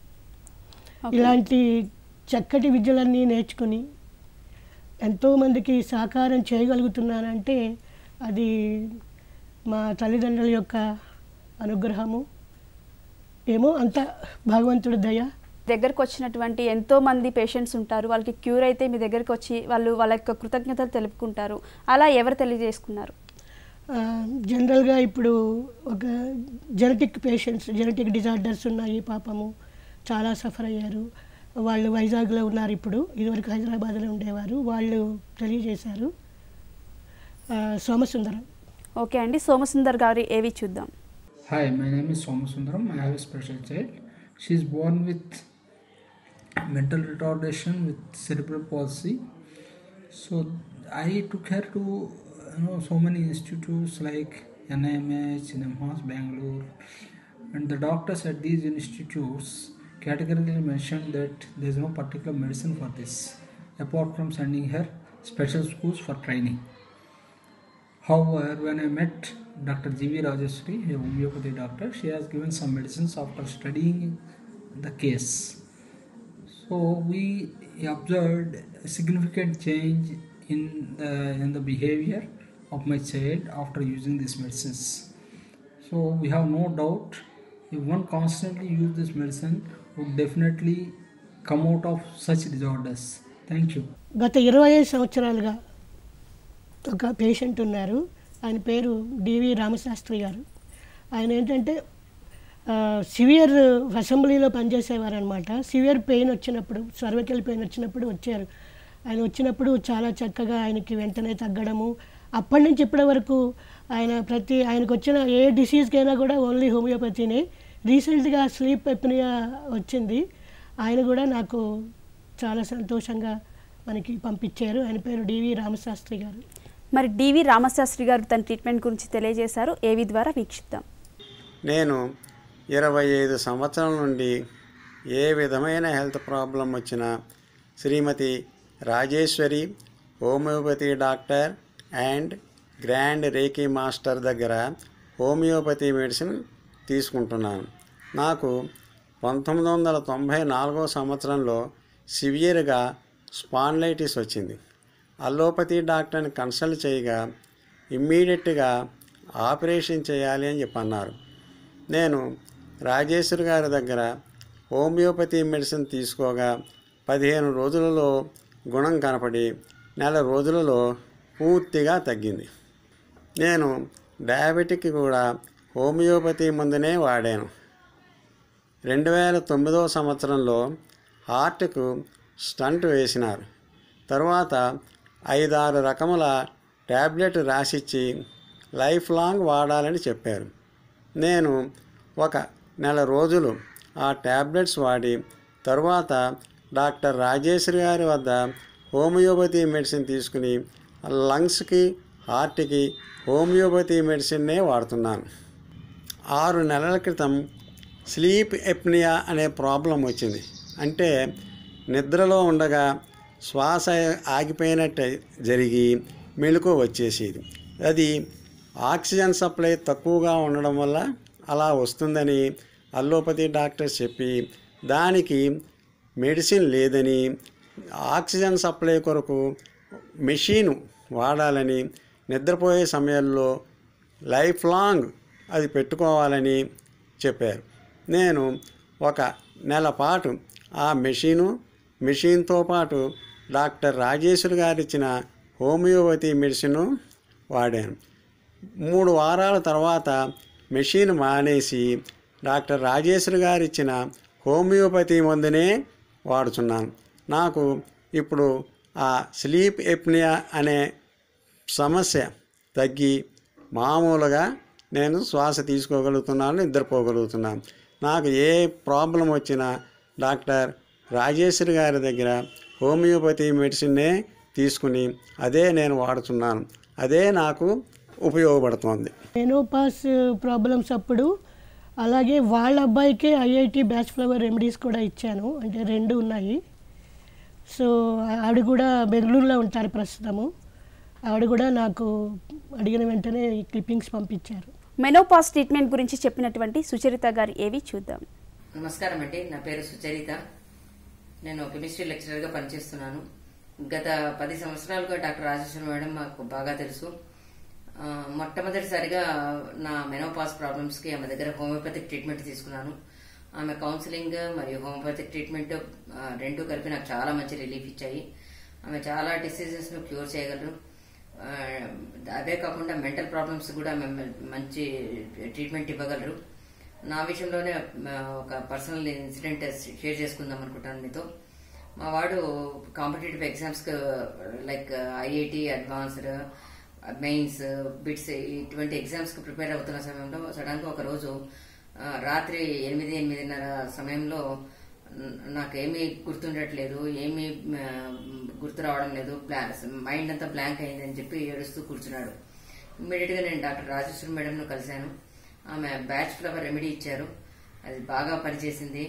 ఇలాంటి చక్కటి విద్యలన్నీ నేర్చుకుని ఎంతోమందికి సహకారం చేయగలుగుతున్నానంటే అది మా తల్లిదండ్రుల యొక్క అనుగ్రహము ఏమో, అంత భగవంతుడి దయ. దగ్గరకు వచ్చినటువంటి ఎంతోమంది పేషెంట్స్ ఉంటారు, వాళ్ళకి క్యూర్ అయితే మీ దగ్గరకు వచ్చి వాళ్ళు వాళ్ళ యొక్క కృతజ్ఞతలు తెలుపుకుంటారు. అలా ఎవరు తెలియజేసుకున్నారు? జనరల్గా ఇప్పుడు ఒక జెనెటిక్ పేషెంట్స్, జెనెటిక్ డిజార్డర్స్ ఉన్నాయి, పాపము చాలా సఫర్ అయ్యారు. వాళ్ళు వైజాగ్లో ఉన్నారు ఇప్పుడు, ఇదివరకు హైదరాబాద్లో ఉండేవారు. వాళ్ళు తెలియజేశారు. సోమసుందరం. ఓకే అండి, సోమసుందర్ గారి ఏవి చూద్దాం. Hi, my name is Somasundaram. I have a special child. She is born with mental retardation with cerebral palsy. So I took her to you know so many institutes like N I M H, NIMHAS, Bangalore, and the doctors at these institutes categorically mentioned that there is no particular medicine for this, apart from sending her special schools for training. However, when I met Doctor G V Rajeshwari, a homeopathy doctor, she has given some medicines after studying the case. So we observed a significant change in the in the behavior of my child after using these medicines. So we have no doubt, if one constantly use this medicine, would definitely come out of such disorders. Thank you. గత ఇరవై ఐదు సంవత్సరాలుగా ఒక patient ఉన్నారు. ఆయన పేరు డివి రామశాస్త్రి గారు. ఆయన ఏంటంటే సివియర్ అసెంబ్లీలో పనిచేసేవారు అనమాట. సివియర్ పెయిన్ వచ్చినప్పుడు, సర్వికల్ పెయిన్ వచ్చినప్పుడు వచ్చారు. ఆయన వచ్చినప్పుడు చాలా చక్కగా ఆయనకి వెంటనే తగ్గడము. అప్పటి నుంచి ఇప్పటి వరకు ఆయన ప్రతి ఆయనకు వచ్చిన ఏ డిసీజ్కైనా కూడా ఓన్లీ హోమియోపతినే. రీసెంట్గా స్లీప్ ఎప్నియా వచ్చింది. ఆయన కూడా నాకు చాలా సంతోషంగా మనకి పంపించారు. ఆయన పేరు డివి రామశాస్త్రి గారు. మరి డివి రామశాస్త్రి గారు తన ట్రీట్మెంట్ గురించి తెలియజేశారు. ఏవి ద్వారా వీక్షిద్దాం. నేను ఇరవై ఐదు సంవత్సరాల నుండి ఏ విధమైన హెల్త్ ప్రాబ్లం వచ్చినా Shrimati Rajeshwari homeopathy doctor and grand Reiki master దగ్గర హోమియోపతి మెడిసిన్ తీసుకుంటున్నాను. నాకు పంతొమ్మిది వందల తొంభై నాలుగో సంవత్సరంలో సివియర్గా స్పాండిలైటిస్ వచ్చింది. అల్లోపతి డాక్టర్ని కన్సల్ట్ చేయగా ఇమ్మీడియట్గా ఆపరేషన్ చేయాలి అని చెప్పి అన్నారు. నేను రాజేశ్వరి గారి దగ్గర హోమియోపతి మెడిసిన్ తీసుకోగా పదిహేను రోజులలో గుణం కనపడి నెల రోజులలో పూర్తిగా తగ్గింది. నేను డయాబెటిక్ కూడా హోమియోపతి మందునే వాడాను. రెండు వేల తొమ్మిదవ సంవత్సరంలో హార్ట్కు స్టంట్ వేసినారు. తరువాత ఐదారు రకముల ట్యాబ్లెట్ రాసిచ్చి లైఫ్ లాంగ్ వాడాలని చెప్పారు. నేను ఒక నెల రోజులు ఆ ట్యాబ్లెట్స్ వాడి తరువాత డాక్టర్ రాజేశ్వరి గారి వద్ద హోమియోపతి మెడిసిన్ తీసుకుని లంగ్స్కి హార్ట్కి హోమియోపతి మెడిసిన్నే వాడుతున్నాను. ఆరు నెలల క్రితం స్లీప్ ఎప్నియా అనే ప్రాబ్లం వచ్చింది. అంటే నిద్రలో ఉండగా శ్వాస ఆగిపోయినట్టు జరిగి మెలకువ వచ్చేసేది. అది ఆక్సిజన్ సప్లై తక్కువగా ఉండడం వల్ల అలా వస్తుందని అల్లోపతి డాక్టర్ చెప్పి దానికి మెడిసిన్ లేదని ఆక్సిజన్ సప్లై కొరకు మెషిన్ వాడాలని నిద్రపోయే సమయంలో లైఫ్ లాంగ్ అది పెట్టుకోవాలని చెప్పారు. నేను ఒక నెల పాటు ఆ మెషిను మెషిన్తో పాటు డాక్టర్ రాజేశ్వరి గారు ఇచ్చిన హోమియోపతి మెడిసిన్ వాడాను. మూడు వారాల తర్వాత మెషిన్ మానేసి డాక్టర్ రాజేశ్వరి గారు ఇచ్చిన హోమియోపతి మందునే వాడుతున్నాను. నాకు ఇప్పుడు ఆ స్లీప్ ఎప్నియా అనే సమస్య తగ్గి మామూలుగా నేను శ్వాస తీసుకోగలుగుతున్నాను, నిద్రపోగలుగుతున్నాను. నాకు ఏ ప్రాబ్లం వచ్చినా డాక్టర్ రాజేశ్వరి గారి దగ్గర హోమియోపతి మెడిసిన్నే తీసుకుని అదే నేను వాడుతున్నాను. అదే నాకు ఉపయోగపడుతుంది. మెనోపాస్ ప్రాబ్లమ్స్ అప్పుడు అలాగే వాళ్ళ అబ్బాయికే ఐఐటి బ్యాచ్ ఫ్లవర్ రెమెడీస్ కూడా ఇచ్చాను. అంటే రెండు ఉన్నాయి. సో ఆవిడ కూడా బెంగళూరులో ఉంటారు ప్రస్తుతము. ఆవిడ కూడా నాకు అడిగిన వెంటనే ఈ క్లిప్పింగ్స్ పంపించారు. మెనోపాస్ ట్రీట్మెంట్ గురించి చెప్పినటువంటి సుచరిత గారు ఏవి చూద్దాం. నమస్కారం అండి, నా పేరు సుచరిత. నేను కెమిస్ట్రీ లెక్చరర్గా పనిచేస్తున్నాను. గత పది సంవత్సరాలుగా డాక్టర్ రాజేశ్వరి మేడం మాకు బాగా తెలుసు. మొట్టమొదటిసారిగా నా మెనోపాస్ ప్రాబ్లమ్స్కి ఆమె దగ్గర హోమియోపతిక్ ట్రీట్మెంట్ తీసుకున్నాను. ఆమె కౌన్సిలింగ్ మరియు హోమియోపతిక్ ట్రీట్మెంట్ రెండు కలిపి నాకు చాలా మంచి రిలీఫ్ ఇచ్చాయి. ఆమె చాలా డిసీజెస్ను క్యూర్ చేయగలరు. అదే కాకుండా మెంటల్ ప్రాబ్లమ్స్ కూడా మంచి ట్రీట్మెంట్ ఇవ్వగలరు. నా విషయంలోనే ఒక పర్సనల్ ఇన్సిడెంట్ షేర్ చేసుకుందాం అనుకుంటాను మీతో. మా వాడు competitive exams like IIT advanced, mains, BITS ఇటువంటి ఎగ్జామ్స్కి ప్రిపేర్ అవుతున్న సమయంలో సడన్గా ఒక రోజు రాత్రి ఎనిమిది ఎనిమిదిన్నర సమయంలో నాకేమీ గుర్తుండట్లేదు, ఏమీ గుర్తు రావడం లేదు, మైండ్ అంతా బ్లాంక్ అయింది అని చెప్పి ఏడుస్తూ కూర్చున్నాడు. ఇమ్మీడియట్గా నేను డాక్టర్ రాజేశ్వరి మేడంను కలిశాను. ఆమె బ్యాచ్ ఫ్లవర్ రెమెడీ ఇచ్చారు. అది బాగా పనిచేసింది.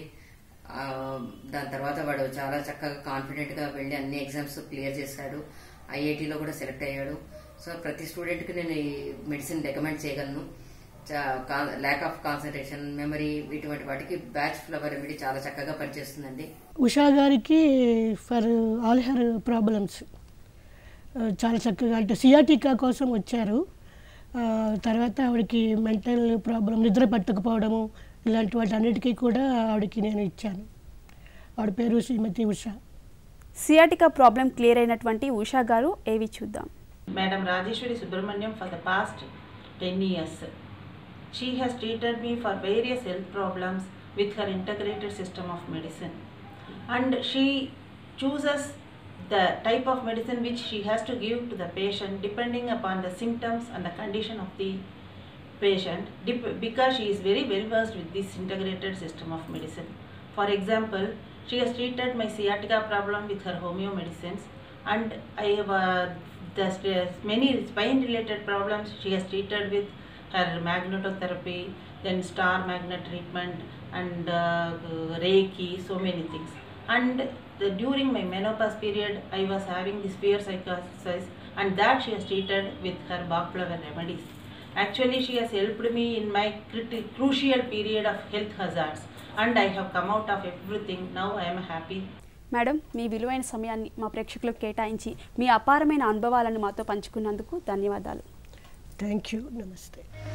దాని తర్వాత వాడు చాలా చక్కగా కాన్ఫిడెంట్గా వెళ్ళి అన్ని ఎగ్జామ్స్ క్లియర్ చేశాడు. ఐఐటీలో కూడా సెలెక్ట్ అయ్యాడు. సో ప్రతి స్టూడెంట్కి నేను ఈ మెడిసిన్ రికమెండ్ చేయగలను. ల్యాక్ ఆఫ్ కాన్సన్ట్రేషన్, మెమరీ, ఇటువంటి వాటికి బ్యాచ్ ఫ్లవర్ రెమెడీ చాలా చక్కగా పనిచేస్తుందండి. ఉషా గారికి ఫర్ ఆల్ హెర్ ప్రాబ్లమ్స్ చాలా చక్కగా, అంటే సియాటికా కోసం వచ్చారు. తర్వాత ఆవిడకి మెంటల్ ప్రాబ్లం, నిద్ర పట్టకపోవడము, ఇలాంటి వాటి అన్నిటికీ కూడా ఆవిడకి నేను ఇచ్చాను. ఆవిడ పేరు Shrimati Usha. Sciatica problem clear అయినటువంటి ఉషా గారు ఏవి చూద్దాం. Madam Rajeshwari Subramaniam for the past ten years. She has treated me for various health problems with her integrated system of medicine. And she chooses the type of medicine which she has to give to the patient depending upon the symptoms and the condition of the patient, because she is very well versed with this integrated system of medicine. For example, she has treated my sciatica problem with her homeo medicines, and I have uh, the many spine related problems she has treated with her magnetotherapy, then star magnet treatment, and uh, Reiki, so many things. And the, during my menopause period, I was having this fear psychosis, and that she has treated with her Bach flower remedies. Actually, she has helped me in my criti- crucial period of health hazards, and I have come out of everything. Now I am happy. Madam, మీ విలువైన సమయాన్ని మా ప్రేక్షకులకు కేటాయించి మీ అపారమైన అనుభవాలను మాతో పంచుకున్నందుకు ధన్యవాదాలు. Thank you. నమస్తే.